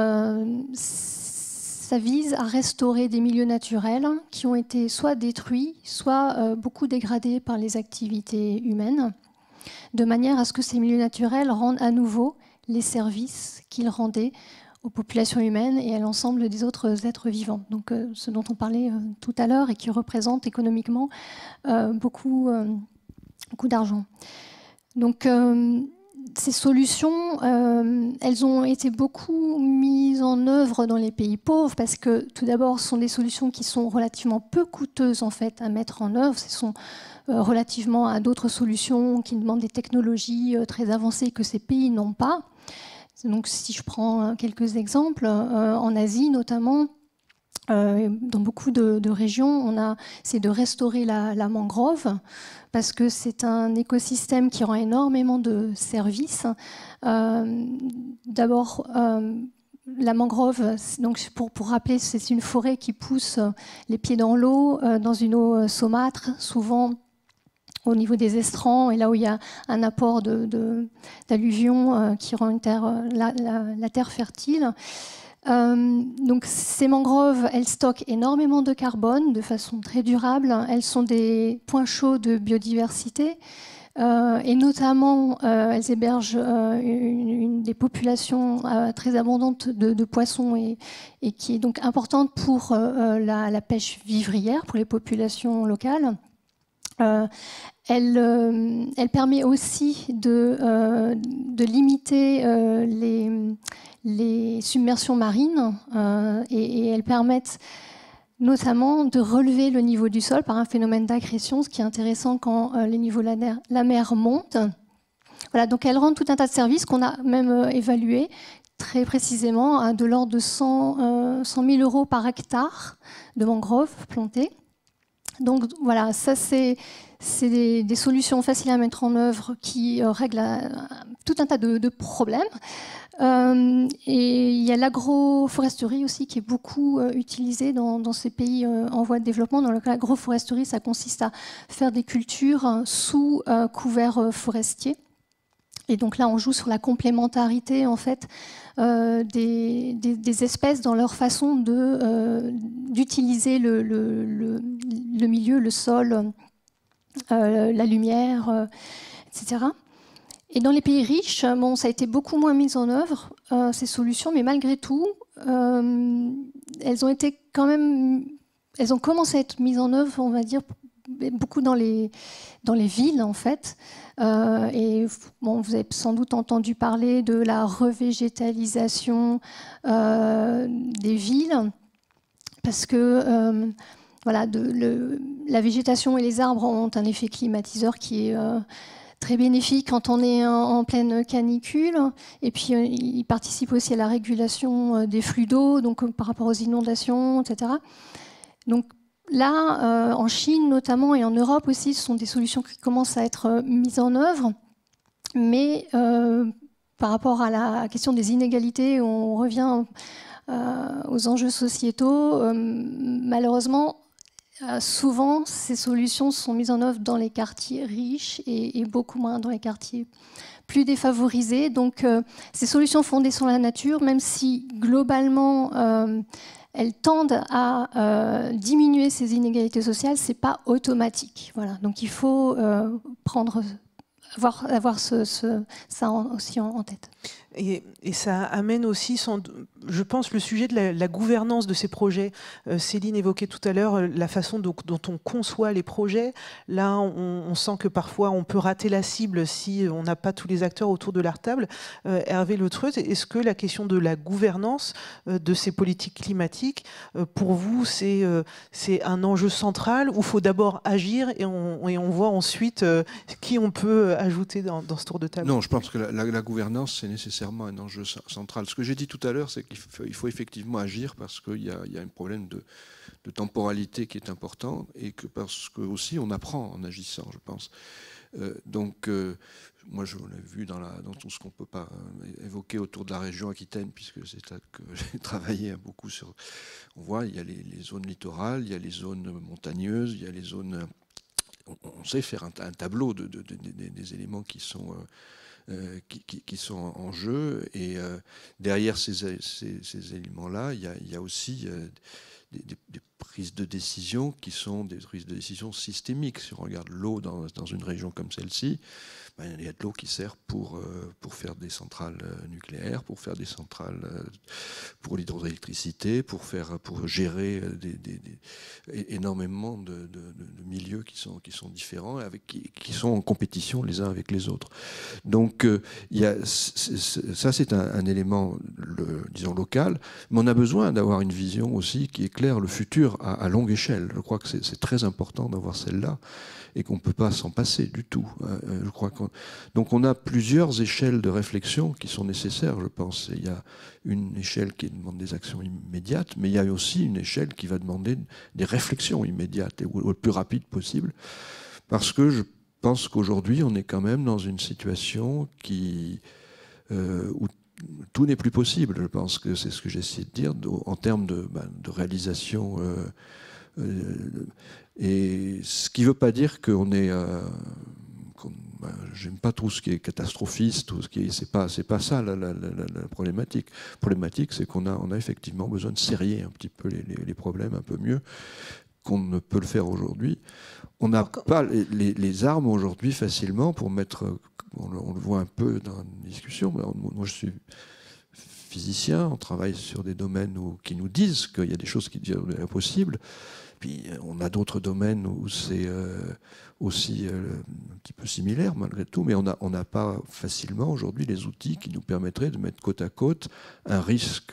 ça vise à restaurer des milieux naturels qui ont été soit détruits, soit beaucoup dégradés par les activités humaines, de manière à ce que ces milieux naturels rendent à nouveau les services qu'ils rendaient aux populations humaines et à l'ensemble des autres êtres vivants. Donc, ce dont on parlait tout à l'heure et qui représente économiquement beaucoup d'argent. Donc, ces solutions, elles ont été beaucoup mises en œuvre dans les pays pauvres parce que, tout d'abord, ce sont des solutions qui sont relativement peu coûteuses en fait, à mettre en œuvre. Ce sont relativement à d'autres solutions qui demandent des technologies très avancées que ces pays n'ont pas. Donc, si je prends quelques exemples, en Asie notamment, dans beaucoup de régions, c'est de restaurer la mangrove parce que c'est un écosystème qui rend énormément de services. D'abord, la mangrove, donc pour rappeler, c'est une forêt qui pousse les pieds dans l'eau, dans une eau saumâtre, souvent au niveau des estrans, et là où il y a un apport d'alluvions qui rend la terre fertile. Donc ces mangroves, elles stockent énormément de carbone de façon très durable. Elles sont des points chauds de biodiversité et notamment elles hébergent des populations très abondantes de poissons et qui est donc importante pour la pêche vivrière pour les populations locales. Elle permet aussi de limiter les submersions marines et elles permettent notamment de relever le niveau du sol par un phénomène d'accrétion, ce qui est intéressant quand les niveaux de la mer montent. Voilà, donc elles rendent tout un tas de services qu'on a même évalués très précisément à de l'ordre de 100 000 € par hectare de mangroves plantées. Donc voilà, ça c'est des solutions faciles à mettre en œuvre qui règlent tout un tas de problèmes. Et il y a l'agroforesterie aussi qui est beaucoup utilisée dans ces pays en voie de développement. Dans l'agroforesterie, ça consiste à faire des cultures sous couvert forestier. Et donc là, on joue sur la complémentarité en fait des espèces dans leur façon d'utiliser le milieu, le sol, la lumière, etc. Et dans les pays riches, ça a été beaucoup moins mis en œuvre, ces solutions, mais malgré tout, elles ont commencé à être mises en œuvre, on va dire, beaucoup dans les villes, en fait. Et vous avez sans doute entendu parler de la revégétalisation des villes, parce que la végétation et les arbres ont un effet climatiseur qui est très bénéfique quand on est en pleine canicule. Et puis, il participe aussi à la régulation des flux d'eau, donc par rapport aux inondations, etc. Donc là, en Chine notamment et en Europe aussi, ce sont des solutions qui commencent à être mises en œuvre. Mais par rapport à la question des inégalités, on revient aux enjeux sociétaux. Malheureusement, souvent, ces solutions sont mises en œuvre dans les quartiers riches et beaucoup moins dans les quartiers plus défavorisés. Donc, ces solutions fondées sur la nature, même si globalement elles tendent à diminuer ces inégalités sociales, c'est pas automatique. Voilà. Donc, il faut avoir ça aussi en tête. Et ça amène aussi, je pense, le sujet de la gouvernance de ces projets. Céline évoquait tout à l'heure la façon dont on conçoit les projets. Là, on sent que parfois, on peut rater la cible si on n'a pas tous les acteurs autour de la table. Hervé Le Treut, est-ce que la question de la gouvernance de ces politiques climatiques, pour vous, c'est un enjeu central où il faut d'abord agir et on voit ensuite qui on peut ajouter dans ce tour de table? Non, je pense que la gouvernance, c'est nécessaire nécessairement un enjeu central. Ce que j'ai dit tout à l'heure, c'est qu'il faut effectivement agir parce qu'il y a un problème de temporalité qui est important et que parce que aussi on apprend en agissant, je pense. Moi, je l'ai vu dans tout ce qu'on ne peut pas évoquer autour de la région Aquitaine, puisque c'est là que j'ai travaillé beaucoup sur. On voit, il y a les zones littorales, il y a les zones montagneuses, il y a les zones. On sait faire un tableau des éléments qui sont en jeu, et derrière ces éléments-là, il y a aussi des prises de décision qui sont des prises de décision systémiques. Si on regarde l'eau dans une région comme celle-ci, il y a de l'eau qui sert pour faire des centrales nucléaires, pour faire des centrales pour l'hydroélectricité, pour gérer énormément de milieux qui sont différents, qui sont en compétition les uns avec les autres. Donc ça c'est un élément, disons, local, mais on a besoin d'avoir une vision aussi qui éclaire le futur à longue échelle. Je crois que c'est très important d'avoir celle-là et qu'on ne peut pas s'en passer du tout. Je crois donc on a plusieurs échelles de réflexion qui sont nécessaires, je pense. Il y a une échelle qui demande des actions immédiates, mais il y a aussi une échelle qui va demander des réflexions immédiates et le plus rapide possible, parce que je pense qu'aujourd'hui on est quand même dans une situation où tout n'est plus possible. Je pense que c'est ce que j'essaie de dire en termes de réalisation. Et ce qui ne veut pas dire qu'on est... j'aime pas tout ce qui est catastrophiste, c'est pas ça la problématique. La problématique, c'est qu'on a effectivement besoin de serrer un petit peu les problèmes un peu mieux qu'on ne peut le faire aujourd'hui. On n'a pas les armes aujourd'hui facilement pour mettre... On le voit un peu dans les discussions. Moi, je suis physicien, on travaille sur des domaines qui nous disent qu'il y a des choses qui deviennent impossibles. Puis on a d'autres domaines où c'est aussi un petit peu similaire malgré tout, mais on n'a pas facilement aujourd'hui les outils qui nous permettraient de mettre côte à côte un risque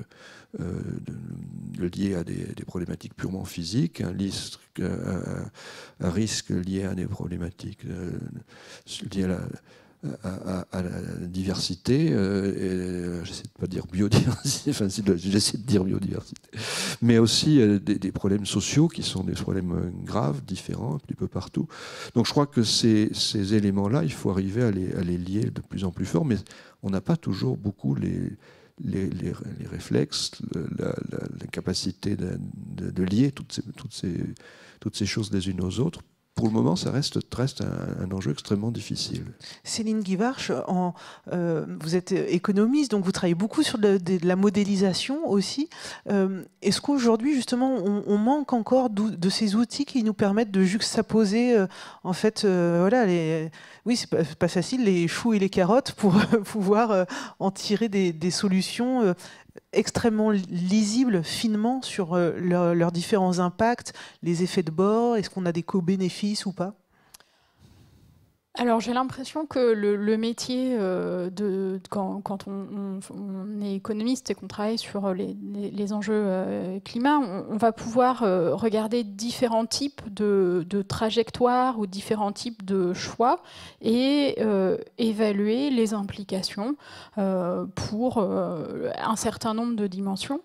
lié à des problématiques purement physiques, un risque lié à des problématiques liées à la diversité, j'essaie de pas dire biodiversité, enfin j'essaie de dire biodiversité, mais aussi des problèmes sociaux qui sont des problèmes graves, différents, un petit peu partout. Donc je crois que ces éléments-là, il faut arriver à les lier de plus en plus fort, mais on n'a pas toujours beaucoup les réflexes, la capacité de lier toutes ces choses les unes aux autres. Pour le moment, ça reste un enjeu extrêmement difficile. Céline Guivarch, vous êtes économiste, donc vous travaillez beaucoup sur de la modélisation aussi. Est-ce qu'aujourd'hui, justement, on manque encore de ces outils qui nous permettent de juxtaposer, en fait, voilà, oui, c'est pas facile, les choux et les carottes pour pouvoir en tirer des solutions extrêmement lisibles finement sur leurs différents impacts, les effets de bord, est-ce qu'on a des co-bénéfices ou pas ? Alors j'ai l'impression que le métier quand on est économiste et qu'on travaille sur les enjeux climat, on va pouvoir regarder différents types de trajectoires ou différents types de choix et évaluer les implications pour un certain nombre de dimensions.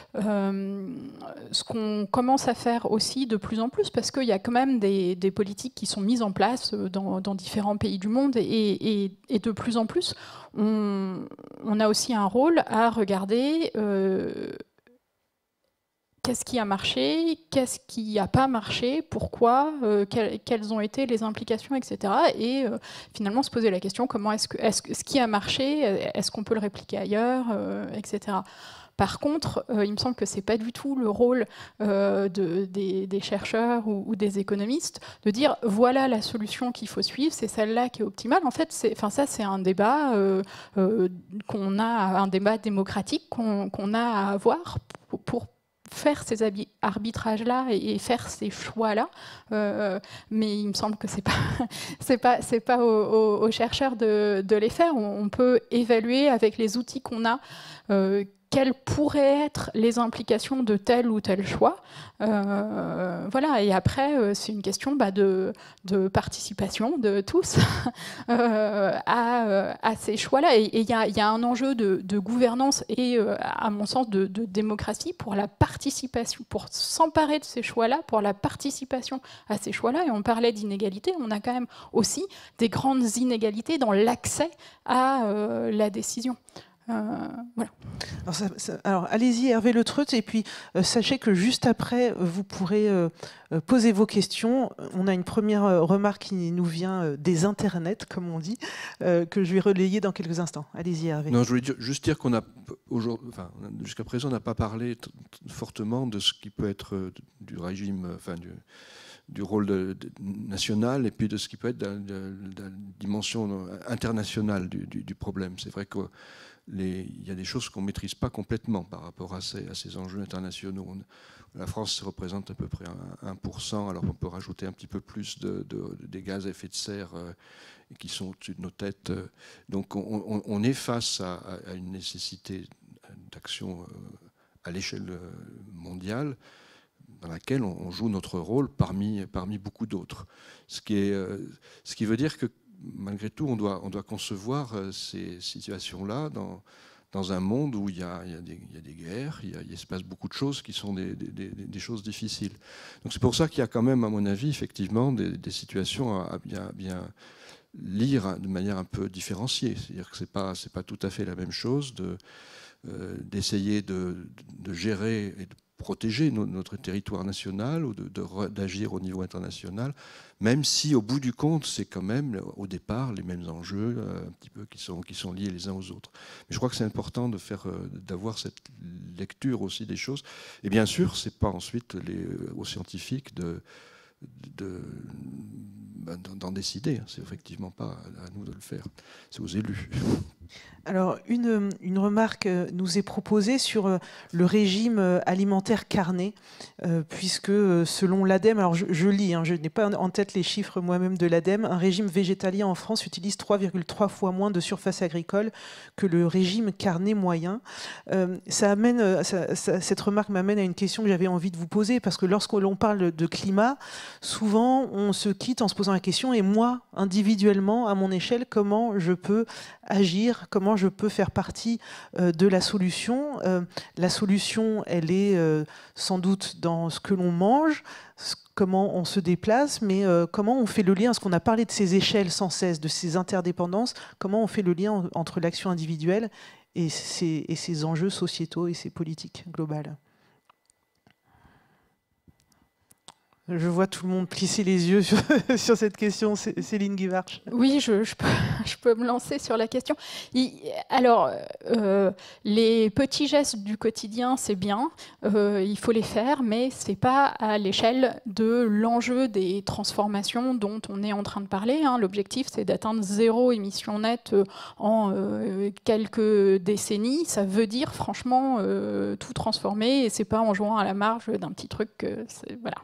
Ce qu'on commence à faire aussi de plus en plus, parce qu'il y a quand même des politiques qui sont mises en place dans différents pays du monde et de plus en plus, on a aussi un rôle à regarder qu'est-ce qui a marché, qu'est-ce qui n'a pas marché, pourquoi, quelles ont été les implications, etc. Et finalement se poser la question comment ce qui a marché, est-ce qu'on peut le répliquer ailleurs, etc. Par contre, il me semble que ce n'est pas du tout le rôle des chercheurs ou des économistes de dire voilà la solution qu'il faut suivre, c'est celle-là qui est optimale. En fait, ça c'est un débat un débat démocratique qu'on a à avoir pour faire ces arbitrages-là et faire ces choix-là, mais il me semble que c'est pas aux chercheurs de les faire. On peut évaluer avec les outils qu'on a quelles pourraient être les implications de tel ou tel choix. Voilà. Et après, c'est une question de participation de tous à ces choix-là. Et il y a un enjeu de gouvernance et, à mon sens, de démocratie pour la participation, pour s'emparer de ces choix-là, pour la participation à ces choix-là. Et on parlait d'inégalités, on a quand même aussi des grandes inégalités dans l'accès à la décision. Voilà. Alors allez-y, Hervé Le Treut, et puis sachez que juste après, vous pourrez poser vos questions. On a une première remarque qui nous vient des internets, comme on dit, que je vais relayer dans quelques instants. Allez-y, Hervé. Non, je voulais juste dire qu'on a jusqu'à présent, on n'a pas parlé fortement de ce qui peut être du régime, du rôle national, et puis de ce qui peut être de la dimension internationale du problème. C'est vrai que il y a des choses qu'on ne maîtrise pas complètement par rapport à ces enjeux internationaux. La France représente à peu près 1%, alors on peut rajouter un petit peu plus des gaz à effet de serre qui sont au-dessus de nos têtes. Donc on est face à une nécessité d'action à l'échelle mondiale, dans laquelle on joue notre rôle parmi beaucoup d'autres. Ce qui veut dire que malgré tout, on doit concevoir ces situations-là dans un monde où il y a des guerres, il se passe beaucoup de choses qui sont des choses difficiles. Donc c'est pour ça qu'il y a quand même, à mon avis, effectivement, des situations à bien lire de manière un peu différenciée. C'est-à-dire que c'est pas tout à fait la même chose d'essayer de gérer et de protéger notre territoire national ou d'agir au niveau international, même si au bout du compte, c'est quand même au départ les mêmes enjeux un petit peu qui sont liés les uns aux autres. Mais je crois que c'est important d'avoir cette lecture aussi des choses. Et bien sûr, c'est pas ensuite aux scientifiques d'en décider. C'est effectivement pas à nous de le faire. C'est aux élus. Alors, une remarque nous est proposée sur le régime alimentaire carné, puisque selon l'ADEME, alors je lis, je n'ai pas en tête les chiffres moi-même de l'ADEME, un régime végétalien en France utilise 3,3 fois moins de surface agricole que le régime carné moyen. Cette remarque m'amène à une question que j'avais envie de vous poser, parce que lorsque l'on parle de climat, souvent on se quitte en se posant la question, et moi, individuellement, à mon échelle, comment je peux agir, comment je peux faire partie de la solution. La solution, elle est sans doute dans ce que l'on mange, comment on se déplace, mais comment on fait le lien, parce qu'on a parlé de ces échelles sans cesse, de ces interdépendances, comment on fait le lien entre l'action individuelle et ces enjeux sociétaux et ces politiques globales. Je vois tout le monde plisser les yeux sur cette question. Céline Guivarch. Oui, je peux me lancer sur la question. Alors, les petits gestes du quotidien, c'est bien, il faut les faire, mais ce n'est pas à l'échelle de l'enjeu des transformations dont on est en train de parler. L'objectif, c'est d'atteindre 0 émission nette en quelques décennies. Ça veut dire, franchement, tout transformer, et ce n'est pas en jouant à la marge d'un petit truc. Voilà.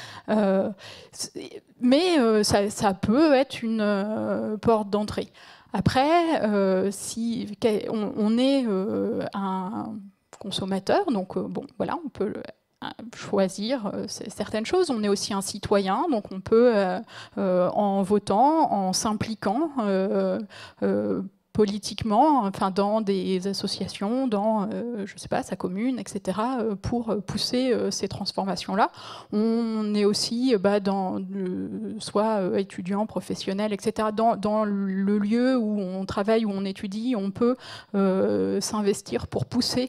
Mais ça peut être une porte d'entrée. Après, si on est un consommateur, donc voilà, on peut choisir certaines choses. On est aussi un citoyen, donc on peut, en votant, en s'impliquant, politiquement, enfin dans des associations, dans, je sais pas, sa commune, etc., pour pousser ces transformations-là. On est aussi soit étudiant, professionnel, etc. Dans le lieu où on travaille, où on étudie, on peut s'investir pour pousser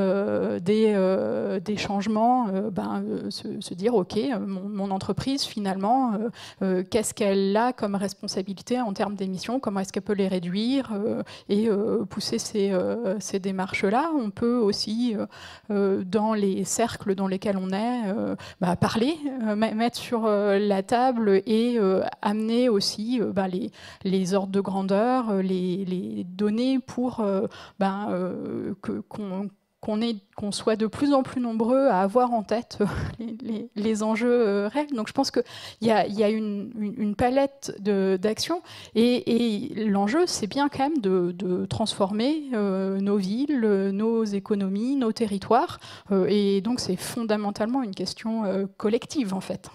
des changements, se dire, OK, mon entreprise, finalement, qu'est-ce qu'elle a comme responsabilité en termes d'émissions, comment est-ce qu'elle peut les réduire, et pousser ces démarches-là. On peut aussi, dans les cercles dans lesquels on est, parler, mettre sur la table et amener aussi les ordres de grandeur, les données pour qu'on soit de plus en plus nombreux à avoir en tête les enjeux réels. Donc je pense qu'il y a une palette d'actions et l'enjeu, c'est bien quand même de transformer nos villes, nos économies, nos territoires. Et donc c'est fondamentalement une question collective en fait.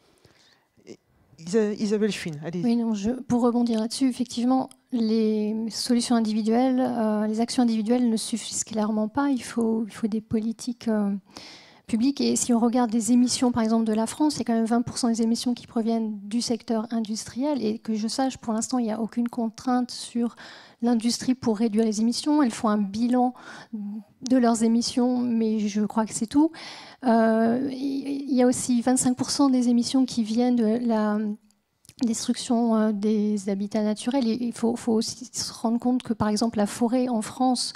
Isabelle Schwinn, allez-y. Oui, non, pour rebondir là-dessus, effectivement, les solutions individuelles, les actions individuelles ne suffisent clairement pas. Il faut des politiques publiques. Et si on regarde les émissions, par exemple, de la France, il y a quand même 20% des émissions qui proviennent du secteur industriel. Et que je sache, pour l'instant, il n'y a aucune contrainte sur l'industrie pour réduire les émissions. Elles font un bilan de leurs émissions, mais je crois que c'est tout. Il y a aussi 25% des émissions qui viennent de la destruction des habitats naturels. Et il faut aussi se rendre compte que, par exemple, la forêt en France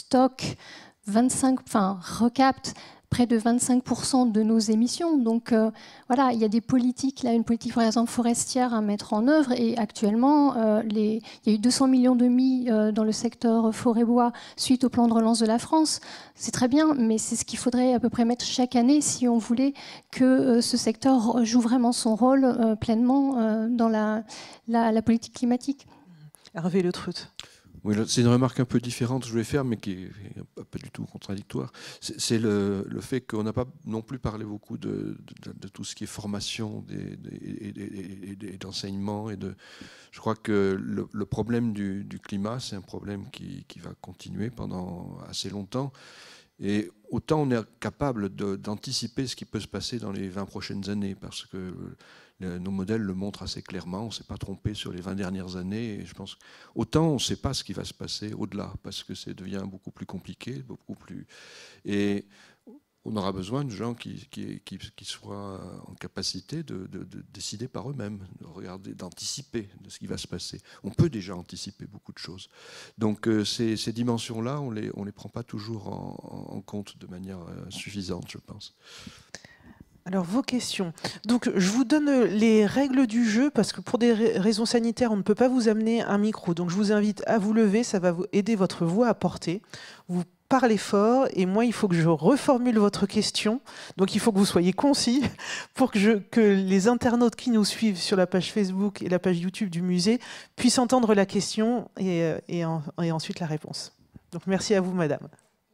recapte près de 25% de nos émissions. Donc voilà, il y a des politiques, là, une politique par exemple forestière à mettre en œuvre. Et actuellement, il y a eu 200 millions de mis dans le secteur forêt-bois suite au plan de relance de la France. C'est très bien, mais c'est ce qu'il faudrait à peu près mettre chaque année si on voulait que ce secteur joue vraiment son rôle pleinement dans la politique climatique. Hervé Le Treut. Oui, c'est une remarque un peu différente que je voulais faire, mais qui n'est pas du tout contradictoire. C'est le fait qu'on n'a pas non plus parlé beaucoup de tout ce qui est formation et d'enseignement. Je crois que le problème du climat, c'est un problème qui va continuer pendant assez longtemps. Et autant on est capable d'anticiper ce qui peut se passer dans les 20 prochaines années, parce que nos modèles le montrent assez clairement, on ne s'est pas trompé sur les 20 dernières années, et je pense autant on ne sait pas ce qui va se passer au-delà, parce que ça devient beaucoup plus compliqué, et on aura besoin de gens qui soient en capacité de décider par eux-mêmes, de regarder, d'anticiper de ce qui va se passer. On peut déjà anticiper beaucoup de choses. Donc ces dimensions-là, on les prend pas toujours en compte de manière suffisante, je pense. Alors, vos questions. Donc, je vous donne les règles du jeu parce que pour des raisons sanitaires, on ne peut pas vous amener un micro. Donc, je vous invite à vous lever. Ça va vous aider votre voix à porter. Vous parlez fort et moi, il faut que je reformule votre question. Donc, il faut que vous soyez concis pour que les internautes qui nous suivent sur la page Facebook et la page YouTube du musée puissent entendre la question et ensuite la réponse. Donc, merci à vous, madame.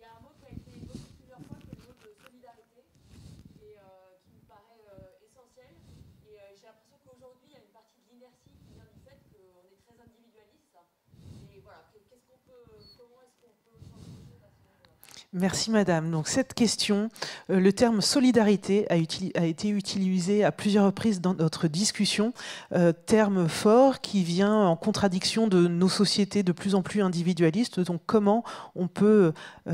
Merci madame. Donc cette question, le terme solidarité a été utilisé à plusieurs reprises dans notre discussion, terme fort qui vient en contradiction de nos sociétés de plus en plus individualistes. Donc comment on peut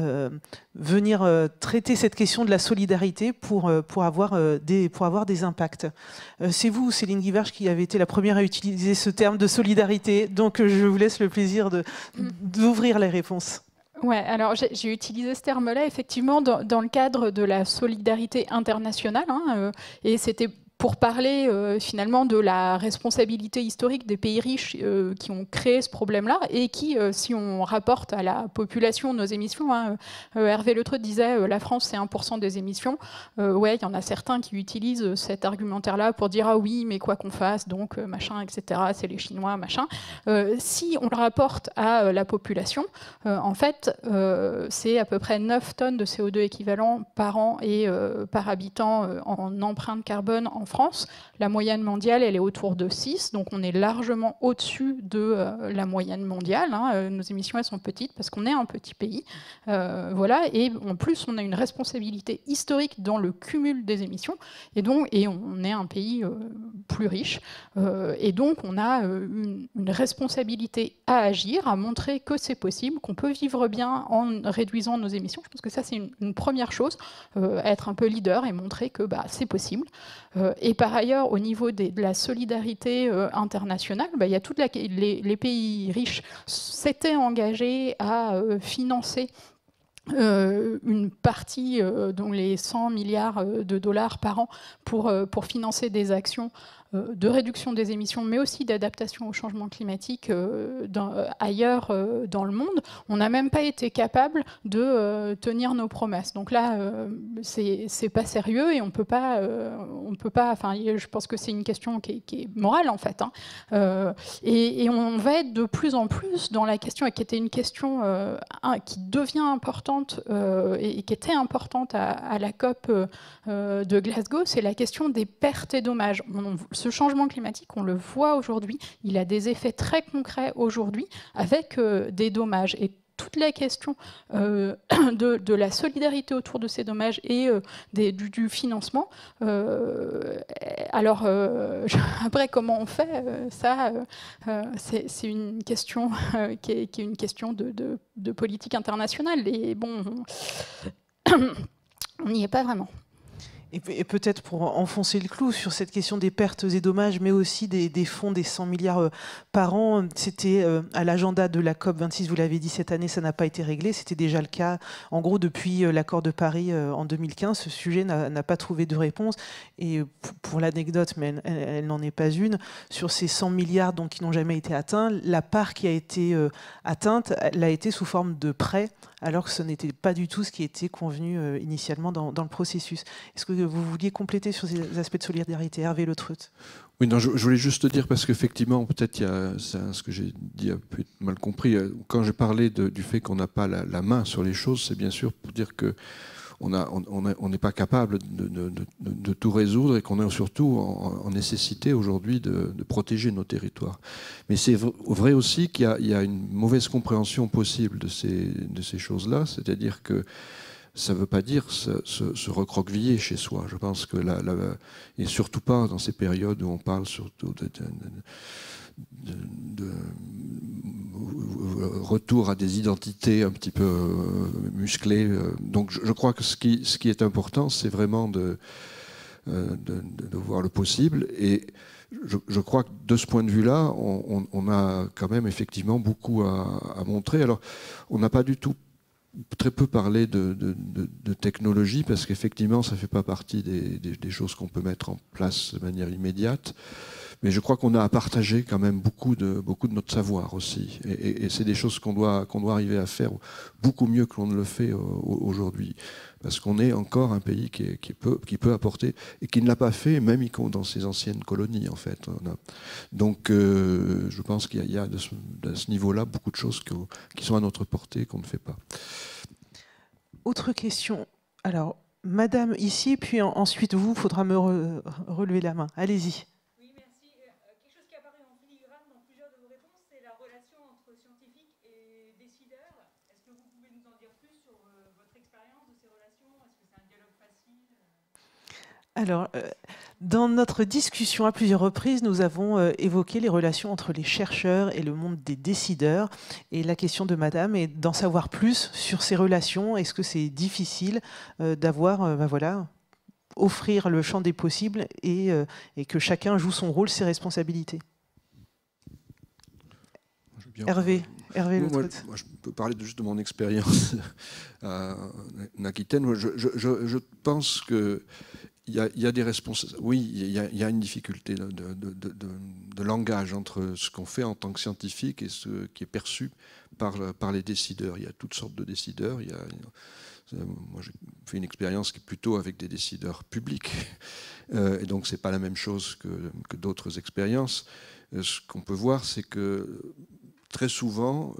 venir traiter cette question de la solidarité pour avoir des impacts. C'est vous, Céline Guivarch, qui avez été la première à utiliser ce terme de solidarité. Donc je vous laisse le plaisir d'ouvrir les réponses. Ouais, alors j'ai utilisé ce terme-là effectivement dans le cadre de la solidarité internationale, et c'était pour parler finalement de la responsabilité historique des pays riches qui ont créé ce problème-là et qui, si on rapporte à la population nos émissions, Hervé Le Treut disait la France c'est 1% des émissions. Ouais, il y en a certains qui utilisent cet argumentaire-là pour dire ah oui, mais quoi qu'on fasse, donc machin, etc. C'est les Chinois, machin. Si on le rapporte à la population, en fait, c'est à peu près 9 tonnes de CO2 équivalent par an et par habitant en empreinte carbone en France. La moyenne mondiale, elle est autour de 6, donc on est largement au-dessus de la moyenne mondiale. Nos émissions, elles sont petites parce qu'on est un petit pays. Voilà, et en plus, on a une responsabilité historique dans le cumul des émissions, et on est un pays plus riche, et donc on a une responsabilité à agir, à montrer que c'est possible, qu'on peut vivre bien en réduisant nos émissions. Je pense que ça, c'est une première chose, être un peu leader et montrer que c'est possible. Et par ailleurs, au niveau de la solidarité internationale, il y a les pays riches s'étaient engagés à financer une partie, dont les 100 milliards de dollars par an, pour financer des actions de réduction des émissions, mais aussi d'adaptation au changement climatique ailleurs dans le monde, on n'a même pas été capable de tenir nos promesses. Donc là, c'est pas sérieux et on peut pas. Enfin, je pense que c'est une question qui est morale en fait. Et on va être de plus en plus dans la question, et qui était une question qui devient importante et qui était importante à la COP de Glasgow, c'est la question des pertes et dommages. Ce changement climatique, on le voit aujourd'hui, il a des effets très concrets aujourd'hui avec des dommages. Et toute la question de la solidarité autour de ces dommages et du financement. Alors, après, comment on fait ça c'est une question qui est une question de politique internationale. Et bon, on n'y est pas vraiment. Et peut-être pour enfoncer le clou sur cette question des pertes et dommages, mais aussi des fonds des 100 milliards par an, c'était à l'agenda de la COP26, vous l'avez dit, cette année, ça n'a pas été réglé. C'était déjà le cas, en gros, depuis l'accord de Paris en 2015. Ce sujet n'a pas trouvé de réponse. Et pour l'anecdote, mais elle n'en est pas une, sur ces 100 milliards donc, qui n'ont jamais été atteints, la part qui a été atteinte, elle a été sous forme de prêt, alors que ce n'était pas du tout ce qui était convenu initialement dans le processus. Est-ce que vous vouliez compléter sur ces aspects de solidarité, Hervé Le Treut? Oui, non, je voulais juste dire, parce qu'effectivement, peut-être ce que j'ai dit a pu être mal compris. Quand j'ai parlé du fait qu'on n'a pas la main sur les choses, c'est bien sûr pour dire que on n'est pas capable de tout résoudre et qu'on est surtout en nécessité aujourd'hui de protéger nos territoires. Mais c'est vrai aussi qu'il y a une mauvaise compréhension possible de ces choses-là, c'est-à-dire que ça ne veut pas dire se recroqueviller chez soi. Je pense que et surtout pas dans ces périodes où on parle surtout de retour à des identités un petit peu musclées. Donc je crois que ce qui est important, c'est vraiment de voir le possible. Et je crois que de ce point de vue-là, on a quand même effectivement beaucoup à montrer. Alors, on n'a pas du tout très peu parlé de technologie, parce qu'effectivement, ça ne fait pas partie des choses qu'on peut mettre en place de manière immédiate. Mais je crois qu'on a à partager quand même beaucoup de notre savoir aussi. Et c'est des choses qu'on doit arriver à faire beaucoup mieux que l'on ne le fait aujourd'hui. Parce qu'on est encore un pays qui peut apporter, et qui ne l'a pas fait, même dans ses anciennes colonies, en fait. Donc, je pense qu'il y a de ce niveau-là beaucoup de choses qui sont à notre portée, qu'on ne fait pas. Autre question. Alors, madame ici, puis ensuite vous, il faudra me relever la main. Allez-y. Oui, merci. Quelque chose qui apparaît en filigrane dans plusieurs de vos réponses, c'est la relation entre scientifiques et décideurs. Est-ce que vous pouvez nous en dire plus sur votre expérience de ces relations? Est-ce que c'est un dialogue facile? Alors, dans notre discussion à plusieurs reprises, nous avons évoqué les relations entre les chercheurs et le monde des décideurs. Et la question de madame est d'en savoir plus sur ces relations. Est-ce que c'est difficile d'avoir, offrir le champ des possibles et que chacun joue son rôle, ses responsabilités? Hervé Le Treut. Moi, je peux parler juste de mon expérience en Aquitaine. Je pense que il y a des responsables. Oui, il y a une difficulté de langage entre ce qu'on fait en tant que scientifique et ce qui est perçu par les décideurs. Il y a toutes sortes de décideurs. Moi, j'ai fait une expérience qui est plutôt avec des décideurs publics, et donc c'est pas la même chose que d'autres expériences. Ce qu'on peut voir, c'est que très souvent,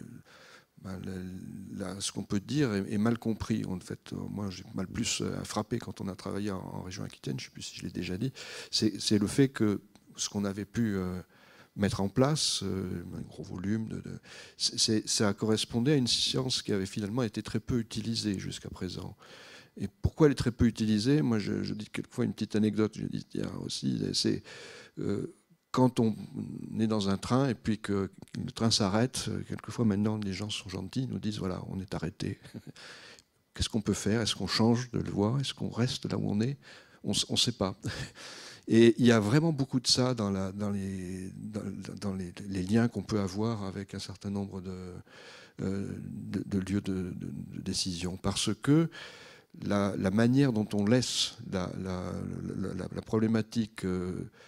ce qu'on peut dire est mal compris. En fait, moi, j'ai mal plus frappé quand on a travaillé en région Aquitaine, je ne sais plus si je l'ai déjà dit, c'est le fait que ce qu'on avait pu mettre en place, un gros volume, ça correspondait à une science qui avait finalement été très peu utilisée jusqu'à présent. Et pourquoi elle est très peu utilisée? Moi, je dis quelquefois une petite anecdote, je dis aussi, c'est quand on est dans un train et puis que le train s'arrête, quelquefois maintenant les gens sont gentils, ils nous disent voilà, on est arrêté. Qu'est-ce qu'on peut faire? Est-ce qu'on change de voie? Est-ce qu'on reste là où on est? On ne sait pas. Et il y a vraiment beaucoup de ça dans les liens qu'on peut avoir avec un certain nombre de lieux de décision. Parce que la manière dont on laisse la problématique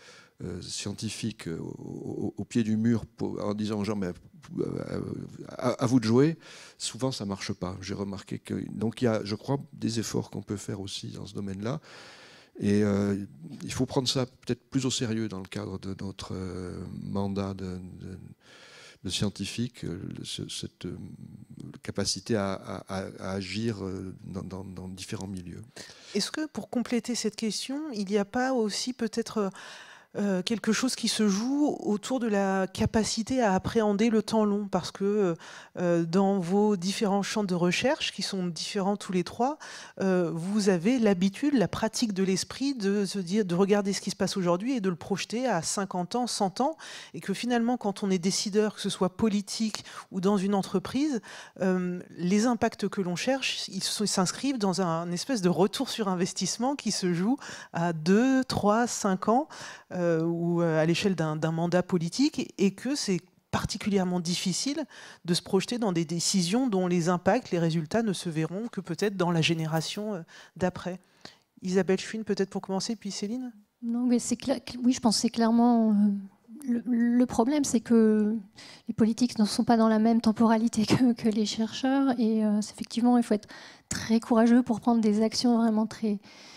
scientifiques au pied du mur en disant aux gens mais, à vous de jouer, souvent ça ne marche pas. J'ai remarqué que... Donc il y a, je crois, des efforts qu'on peut faire aussi dans ce domaine-là. Et il faut prendre ça peut-être plus au sérieux dans le cadre de notre mandat de scientifique, cette capacité à agir dans différents milieux. Est-ce que, pour compléter cette question, il n'y a pas aussi peut-être quelque chose qui se joue autour de la capacité à appréhender le temps long, parce que dans vos différents champs de recherche, qui sont différents tous les trois, vous avez l'habitude, la pratique de l'esprit de se dire, de regarder ce qui se passe aujourd'hui et de le projeter à 50 ans, 100 ans, et que finalement, quand on est décideur, que ce soit politique ou dans une entreprise, les impacts que l'on cherche, ils s'inscrivent dans un espèce de retour sur investissement qui se joue à 2, 3, 5 ans, ou à l'échelle d'un mandat politique, et que c'est particulièrement difficile de se projeter dans des décisions dont les impacts, les résultats ne se verront que peut-être dans la génération d'après. Isabelle Schwinn, peut-être pour commencer, puis Céline. Non, mais c'est clair, oui, je pense que c'est clairement... Le problème, c'est que les politiques ne sont pas dans la même temporalité que les chercheurs, et effectivement, il faut être très courageux pour prendre des actions vraiment très...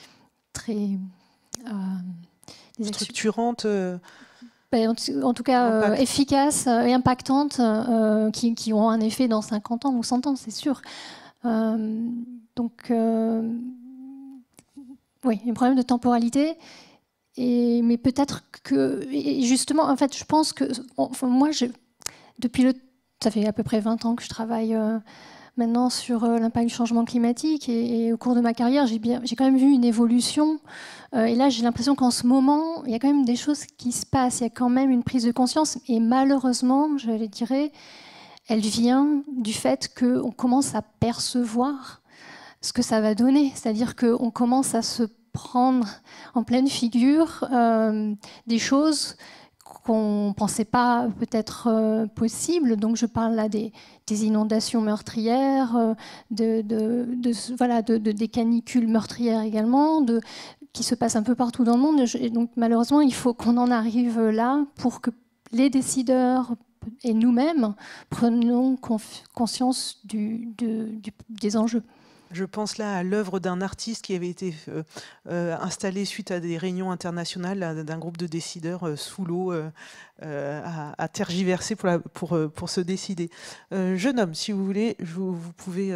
structurantes, en tout cas efficaces et impactantes, qui ont un effet dans 50 ans ou 100 ans, c'est sûr. Donc, oui, il y a un problème de temporalité. Mais peut-être que, justement, en fait, je pense que, moi, ça fait à peu près 20 ans que je travaille maintenant sur l'impact du changement climatique, et au cours de ma carrière, j'ai quand même vu une évolution. Et là, j'ai l'impression qu'en ce moment, il y a quand même des choses qui se passent. Il y a quand même une prise de conscience. Et malheureusement, je dirais, elle vient du fait qu'on commence à percevoir ce que ça va donner. C'est-à-dire qu'on commence à se prendre en pleine figure des choses qu'on ne pensait pas peut-être possibles. Donc je parle là des inondations meurtrières, des canicules meurtrières également, qui se passent un peu partout dans le monde. Et donc malheureusement, il faut qu'on en arrive là pour que les décideurs et nous-mêmes prenions conscience des enjeux. Je pense là à l'œuvre d'un artiste qui avait été installé suite à des réunions internationales d'un groupe de décideurs sous l'eau, à tergiverser pour se décider. Jeune homme, si vous voulez, vous pouvez...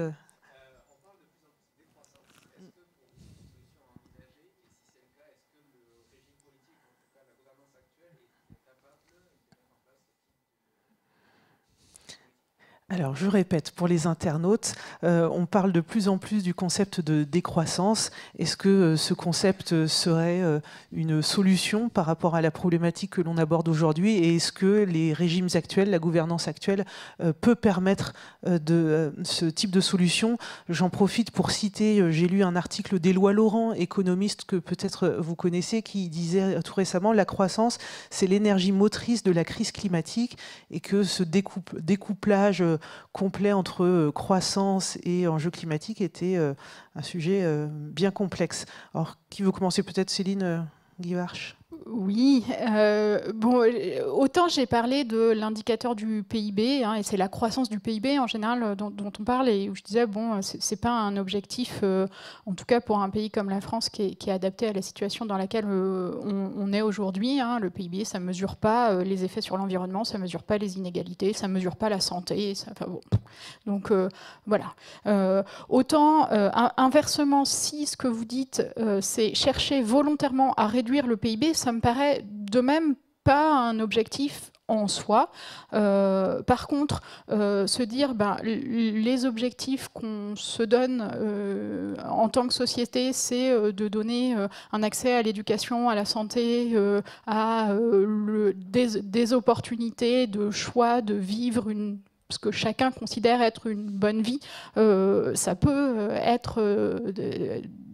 Alors, je répète, pour les internautes, on parle de plus en plus du concept de décroissance. Est-ce que ce concept serait une solution par rapport à la problématique que l'on aborde aujourd'hui, et est-ce que les régimes actuels, la gouvernance actuelle, peut permettre de ce type de solution? J'en profite pour citer, j'ai lu un article d'Éloi Laurent, économiste que peut-être vous connaissez, qui disait tout récemment: la croissance, c'est l'énergie motrice de la crise climatique, et que ce découplage complet entre croissance et enjeux climatiques était un sujet bien complexe. Alors, qui veut commencer? Peut-être Céline Guivarch. Oui, bon, autant j'ai parlé de l'indicateur du PIB, et c'est la croissance du PIB en général dont on parle, et où je disais, bon, c'est pas un objectif, en tout cas pour un pays comme la France qui est adapté à la situation dans laquelle on est aujourd'hui. Le PIB, ça mesure pas les effets sur l'environnement, ça mesure pas les inégalités, ça mesure pas la santé, bon. Donc voilà. Autant, inversement, si ce que vous dites, c'est chercher volontairement à réduire le PIB, ça me paraît de même pas un objectif en soi. Par contre, se dire les objectifs qu'on se donne en tant que société, c'est de donner un accès à l'éducation, à la santé, à des opportunités de choix, de vivre ce que chacun considère être une bonne vie. Ça peut être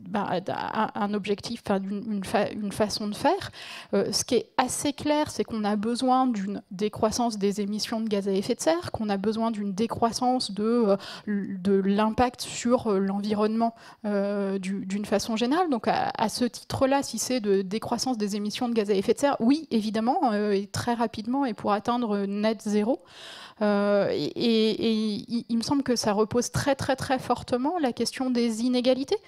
un objectif, une façon de faire. Ce qui est assez clair, c'est qu'on a besoin d'une décroissance des émissions de gaz à effet de serre, qu'on a besoin d'une décroissance de l'impact sur l'environnement d'une façon générale. Donc à ce titre-là, si c'est de décroissance des émissions de gaz à effet de serre, oui, évidemment, et très rapidement, et pour atteindre net zéro. Et il me semble que ça repose très très très fortement la question des inégalités,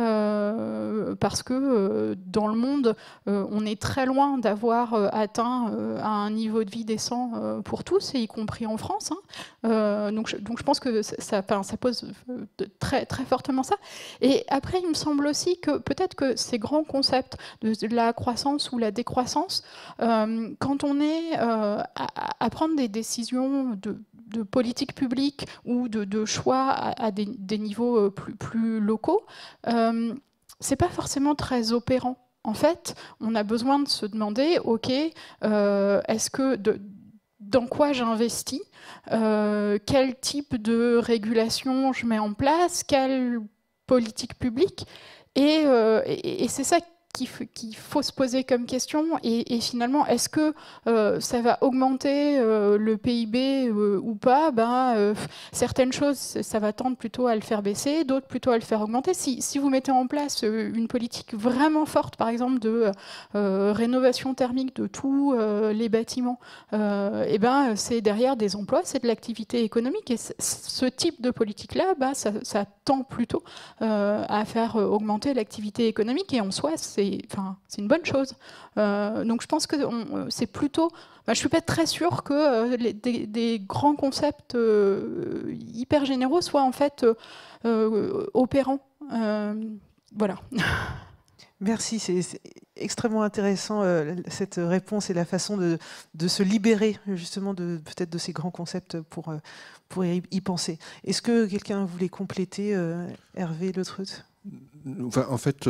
parce que dans le monde, on est très loin d'avoir atteint un niveau de vie décent pour tous, et y compris en France. Donc je pense que ça pose très très fortement ça. Et après, il me semble aussi que peut-être que ces grands concepts de la croissance ou la décroissance, quand on est à prendre des décisions de politique publique ou de choix à des niveaux plus locaux, c'est pas forcément très opérant. En fait, on a besoin de se demander, ok, est-ce que dans quoi j'investis, quel type de régulation je mets en place, quelle politique publique, et c'est ça qu'il faut se poser comme question, et finalement, est-ce que ça va augmenter le PIB ou pas? Certaines choses, ça va tendre plutôt à le faire baisser, d'autres plutôt à le faire augmenter. Si vous mettez en place une politique vraiment forte, par exemple, de rénovation thermique de tous les bâtiments, c'est derrière des emplois, c'est de l'activité économique, et ce type de politique-là, ça tend plutôt à faire augmenter l'activité économique, et en soi, c'est une bonne chose. Donc je pense que c'est plutôt... je ne suis pas très sûre que des grands concepts hyper généraux soient en fait opérants. Voilà. Merci, c'est extrêmement intéressant cette réponse et la façon de se libérer justement peut-être de ces grands concepts pour y penser. Est-ce que quelqu'un voulait compléter, Hervé Le Treut? En fait,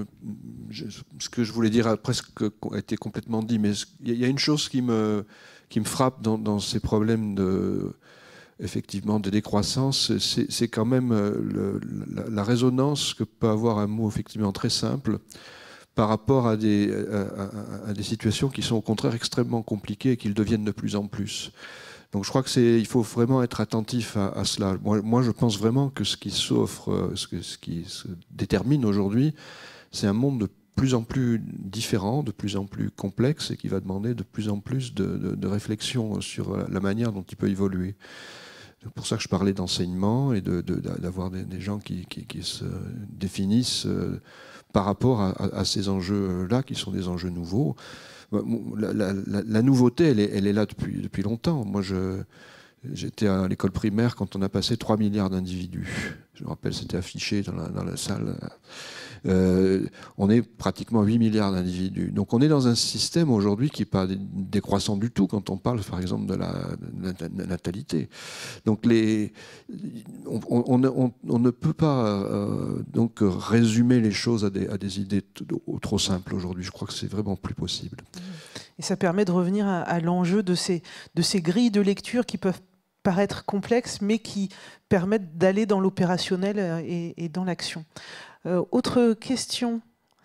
ce que je voulais dire a presque été complètement dit, mais il y a une chose qui me frappe dans ces problèmes effectivement de décroissance, c'est quand même la résonance que peut avoir un mot effectivement très simple par rapport à des situations qui sont au contraire extrêmement compliquées et qui le deviennent de plus en plus. Donc je crois qu'il faut vraiment être attentif à cela. Moi, je pense vraiment que ce qui s'offre, ce qui se détermine aujourd'hui, c'est un monde de plus en plus différent, de plus en plus complexe, et qui va demander de plus en plus de réflexion sur la manière dont il peut évoluer. C'est pour ça que je parlais d'enseignement et d'avoir des gens qui se définissent par rapport à ces enjeux-là, qui sont des enjeux nouveaux. La nouveauté, elle est là depuis longtemps. Moi, j'étais à l'école primaire quand on a passé 3 milliards d'individus. Je me rappelle, c'était affiché dans la salle. On est pratiquement 8 milliards d'individus. Donc on est dans un système aujourd'hui qui n'est pas décroissant du tout quand on parle, par exemple, de la natalité. Donc on ne peut pas donc résumer les choses à des idées trop simples aujourd'hui. Je crois que c'est vraiment plus possible. Et ça permet de revenir à l'enjeu de ces grilles de lecture qui peuvent paraître complexes, mais qui permettent d'aller dans l'opérationnel et dans l'action. Autre question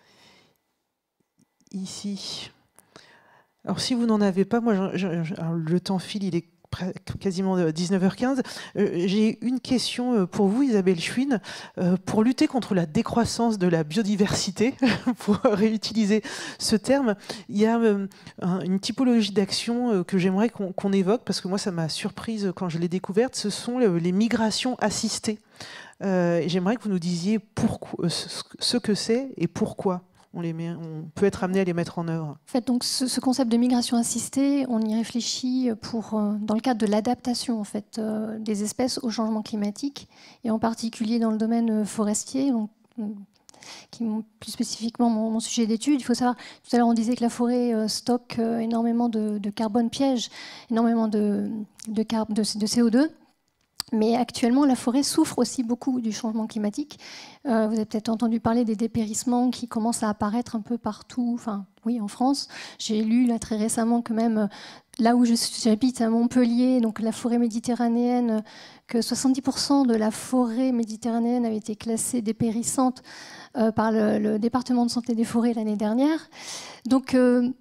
ici. Alors si vous n'en avez pas, moi alors, le temps file, il est quasiment 19h15. J'ai une question pour vous, Isabelle Chouine. Pour lutter contre la décroissance de la biodiversité, pour réutiliser ce terme, il y a une typologie d'action que j'aimerais qu'on évoque, parce que moi, ça m'a surprise quand je l'ai découverte. Ce sont les migrations assistées. J'aimerais que vous nous disiez ce que c'est et pourquoi on peut être amené à les mettre en œuvre. En fait, donc, ce concept de migration assistée, on y réfléchit dans le cadre de l'adaptation en fait, des espèces au changement climatique, et en particulier dans le domaine forestier, donc, qui est plus spécifiquement mon sujet d'étude. Il faut savoir, tout à l'heure on disait que la forêt stocke énormément de carbone piège, énormément de CO2. Mais actuellement, la forêt souffre aussi beaucoup du changement climatique. Vous avez peut-être entendu parler des dépérissements qui commencent à apparaître un peu partout, enfin oui, en France. J'ai lu là, très récemment que même là où j'habite à Montpellier, donc la forêt méditerranéenne, que 70% de la forêt méditerranéenne avait été classée dépérissante par le département de santé des forêts l'année dernière. Donc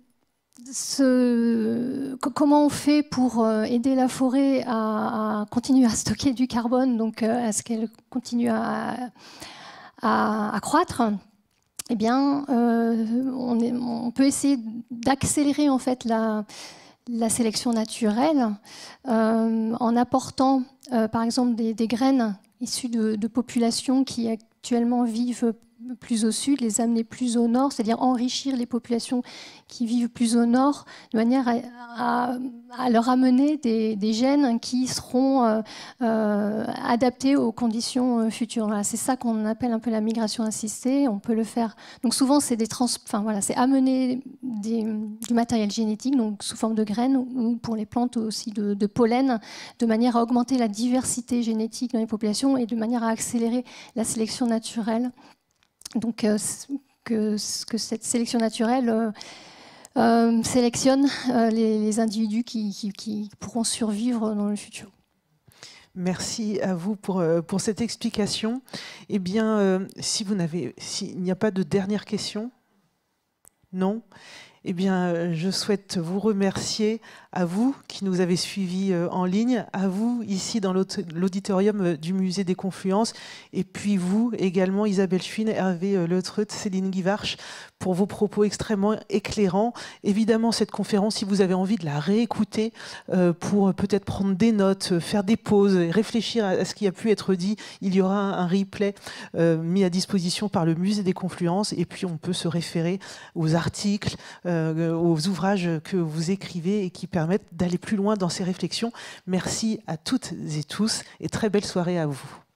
comment on fait pour aider la forêt à continuer à stocker du carbone, donc à ce qu'elle continue à croître? Eh bien, on peut essayer d'accélérer en fait la sélection naturelle en apportant, par exemple, des graines issues de populations qui actuellement vivent plus au sud, les amener plus au nord, c'est-à-dire enrichir les populations qui vivent plus au nord, de manière à leur amener des gènes qui seront adaptés aux conditions futures. Voilà, c'est ça qu'on appelle un peu la migration assistée. On peut le faire. Donc souvent, c'est c'est amener du matériel génétique, donc sous forme de graines, ou pour les plantes aussi de pollen, de manière à augmenter la diversité génétique dans les populations et de manière à accélérer la sélection naturelle. Donc que cette sélection naturelle sélectionne les individus qui pourront survivre dans le futur. Merci à vous pour cette explication. Eh bien, s'il n'y a pas de dernière question, non ? Eh bien, je souhaite vous remercier, à vous qui nous avez suivis en ligne, à vous ici dans l'auditorium du Musée des Confluences, et puis vous également, Isabelle Schuin, Hervé Leutreut, Céline Guivarch, pour vos propos extrêmement éclairants. Évidemment, cette conférence, si vous avez envie de la réécouter pour peut-être prendre des notes, faire des pauses, réfléchir à ce qui a pu être dit, il y aura un replay mis à disposition par le Musée des Confluences, et puis on peut se référer aux articles, aux ouvrages que vous écrivez et qui permettent d'aller plus loin dans ces réflexions. Merci à toutes et tous et très belle soirée à vous.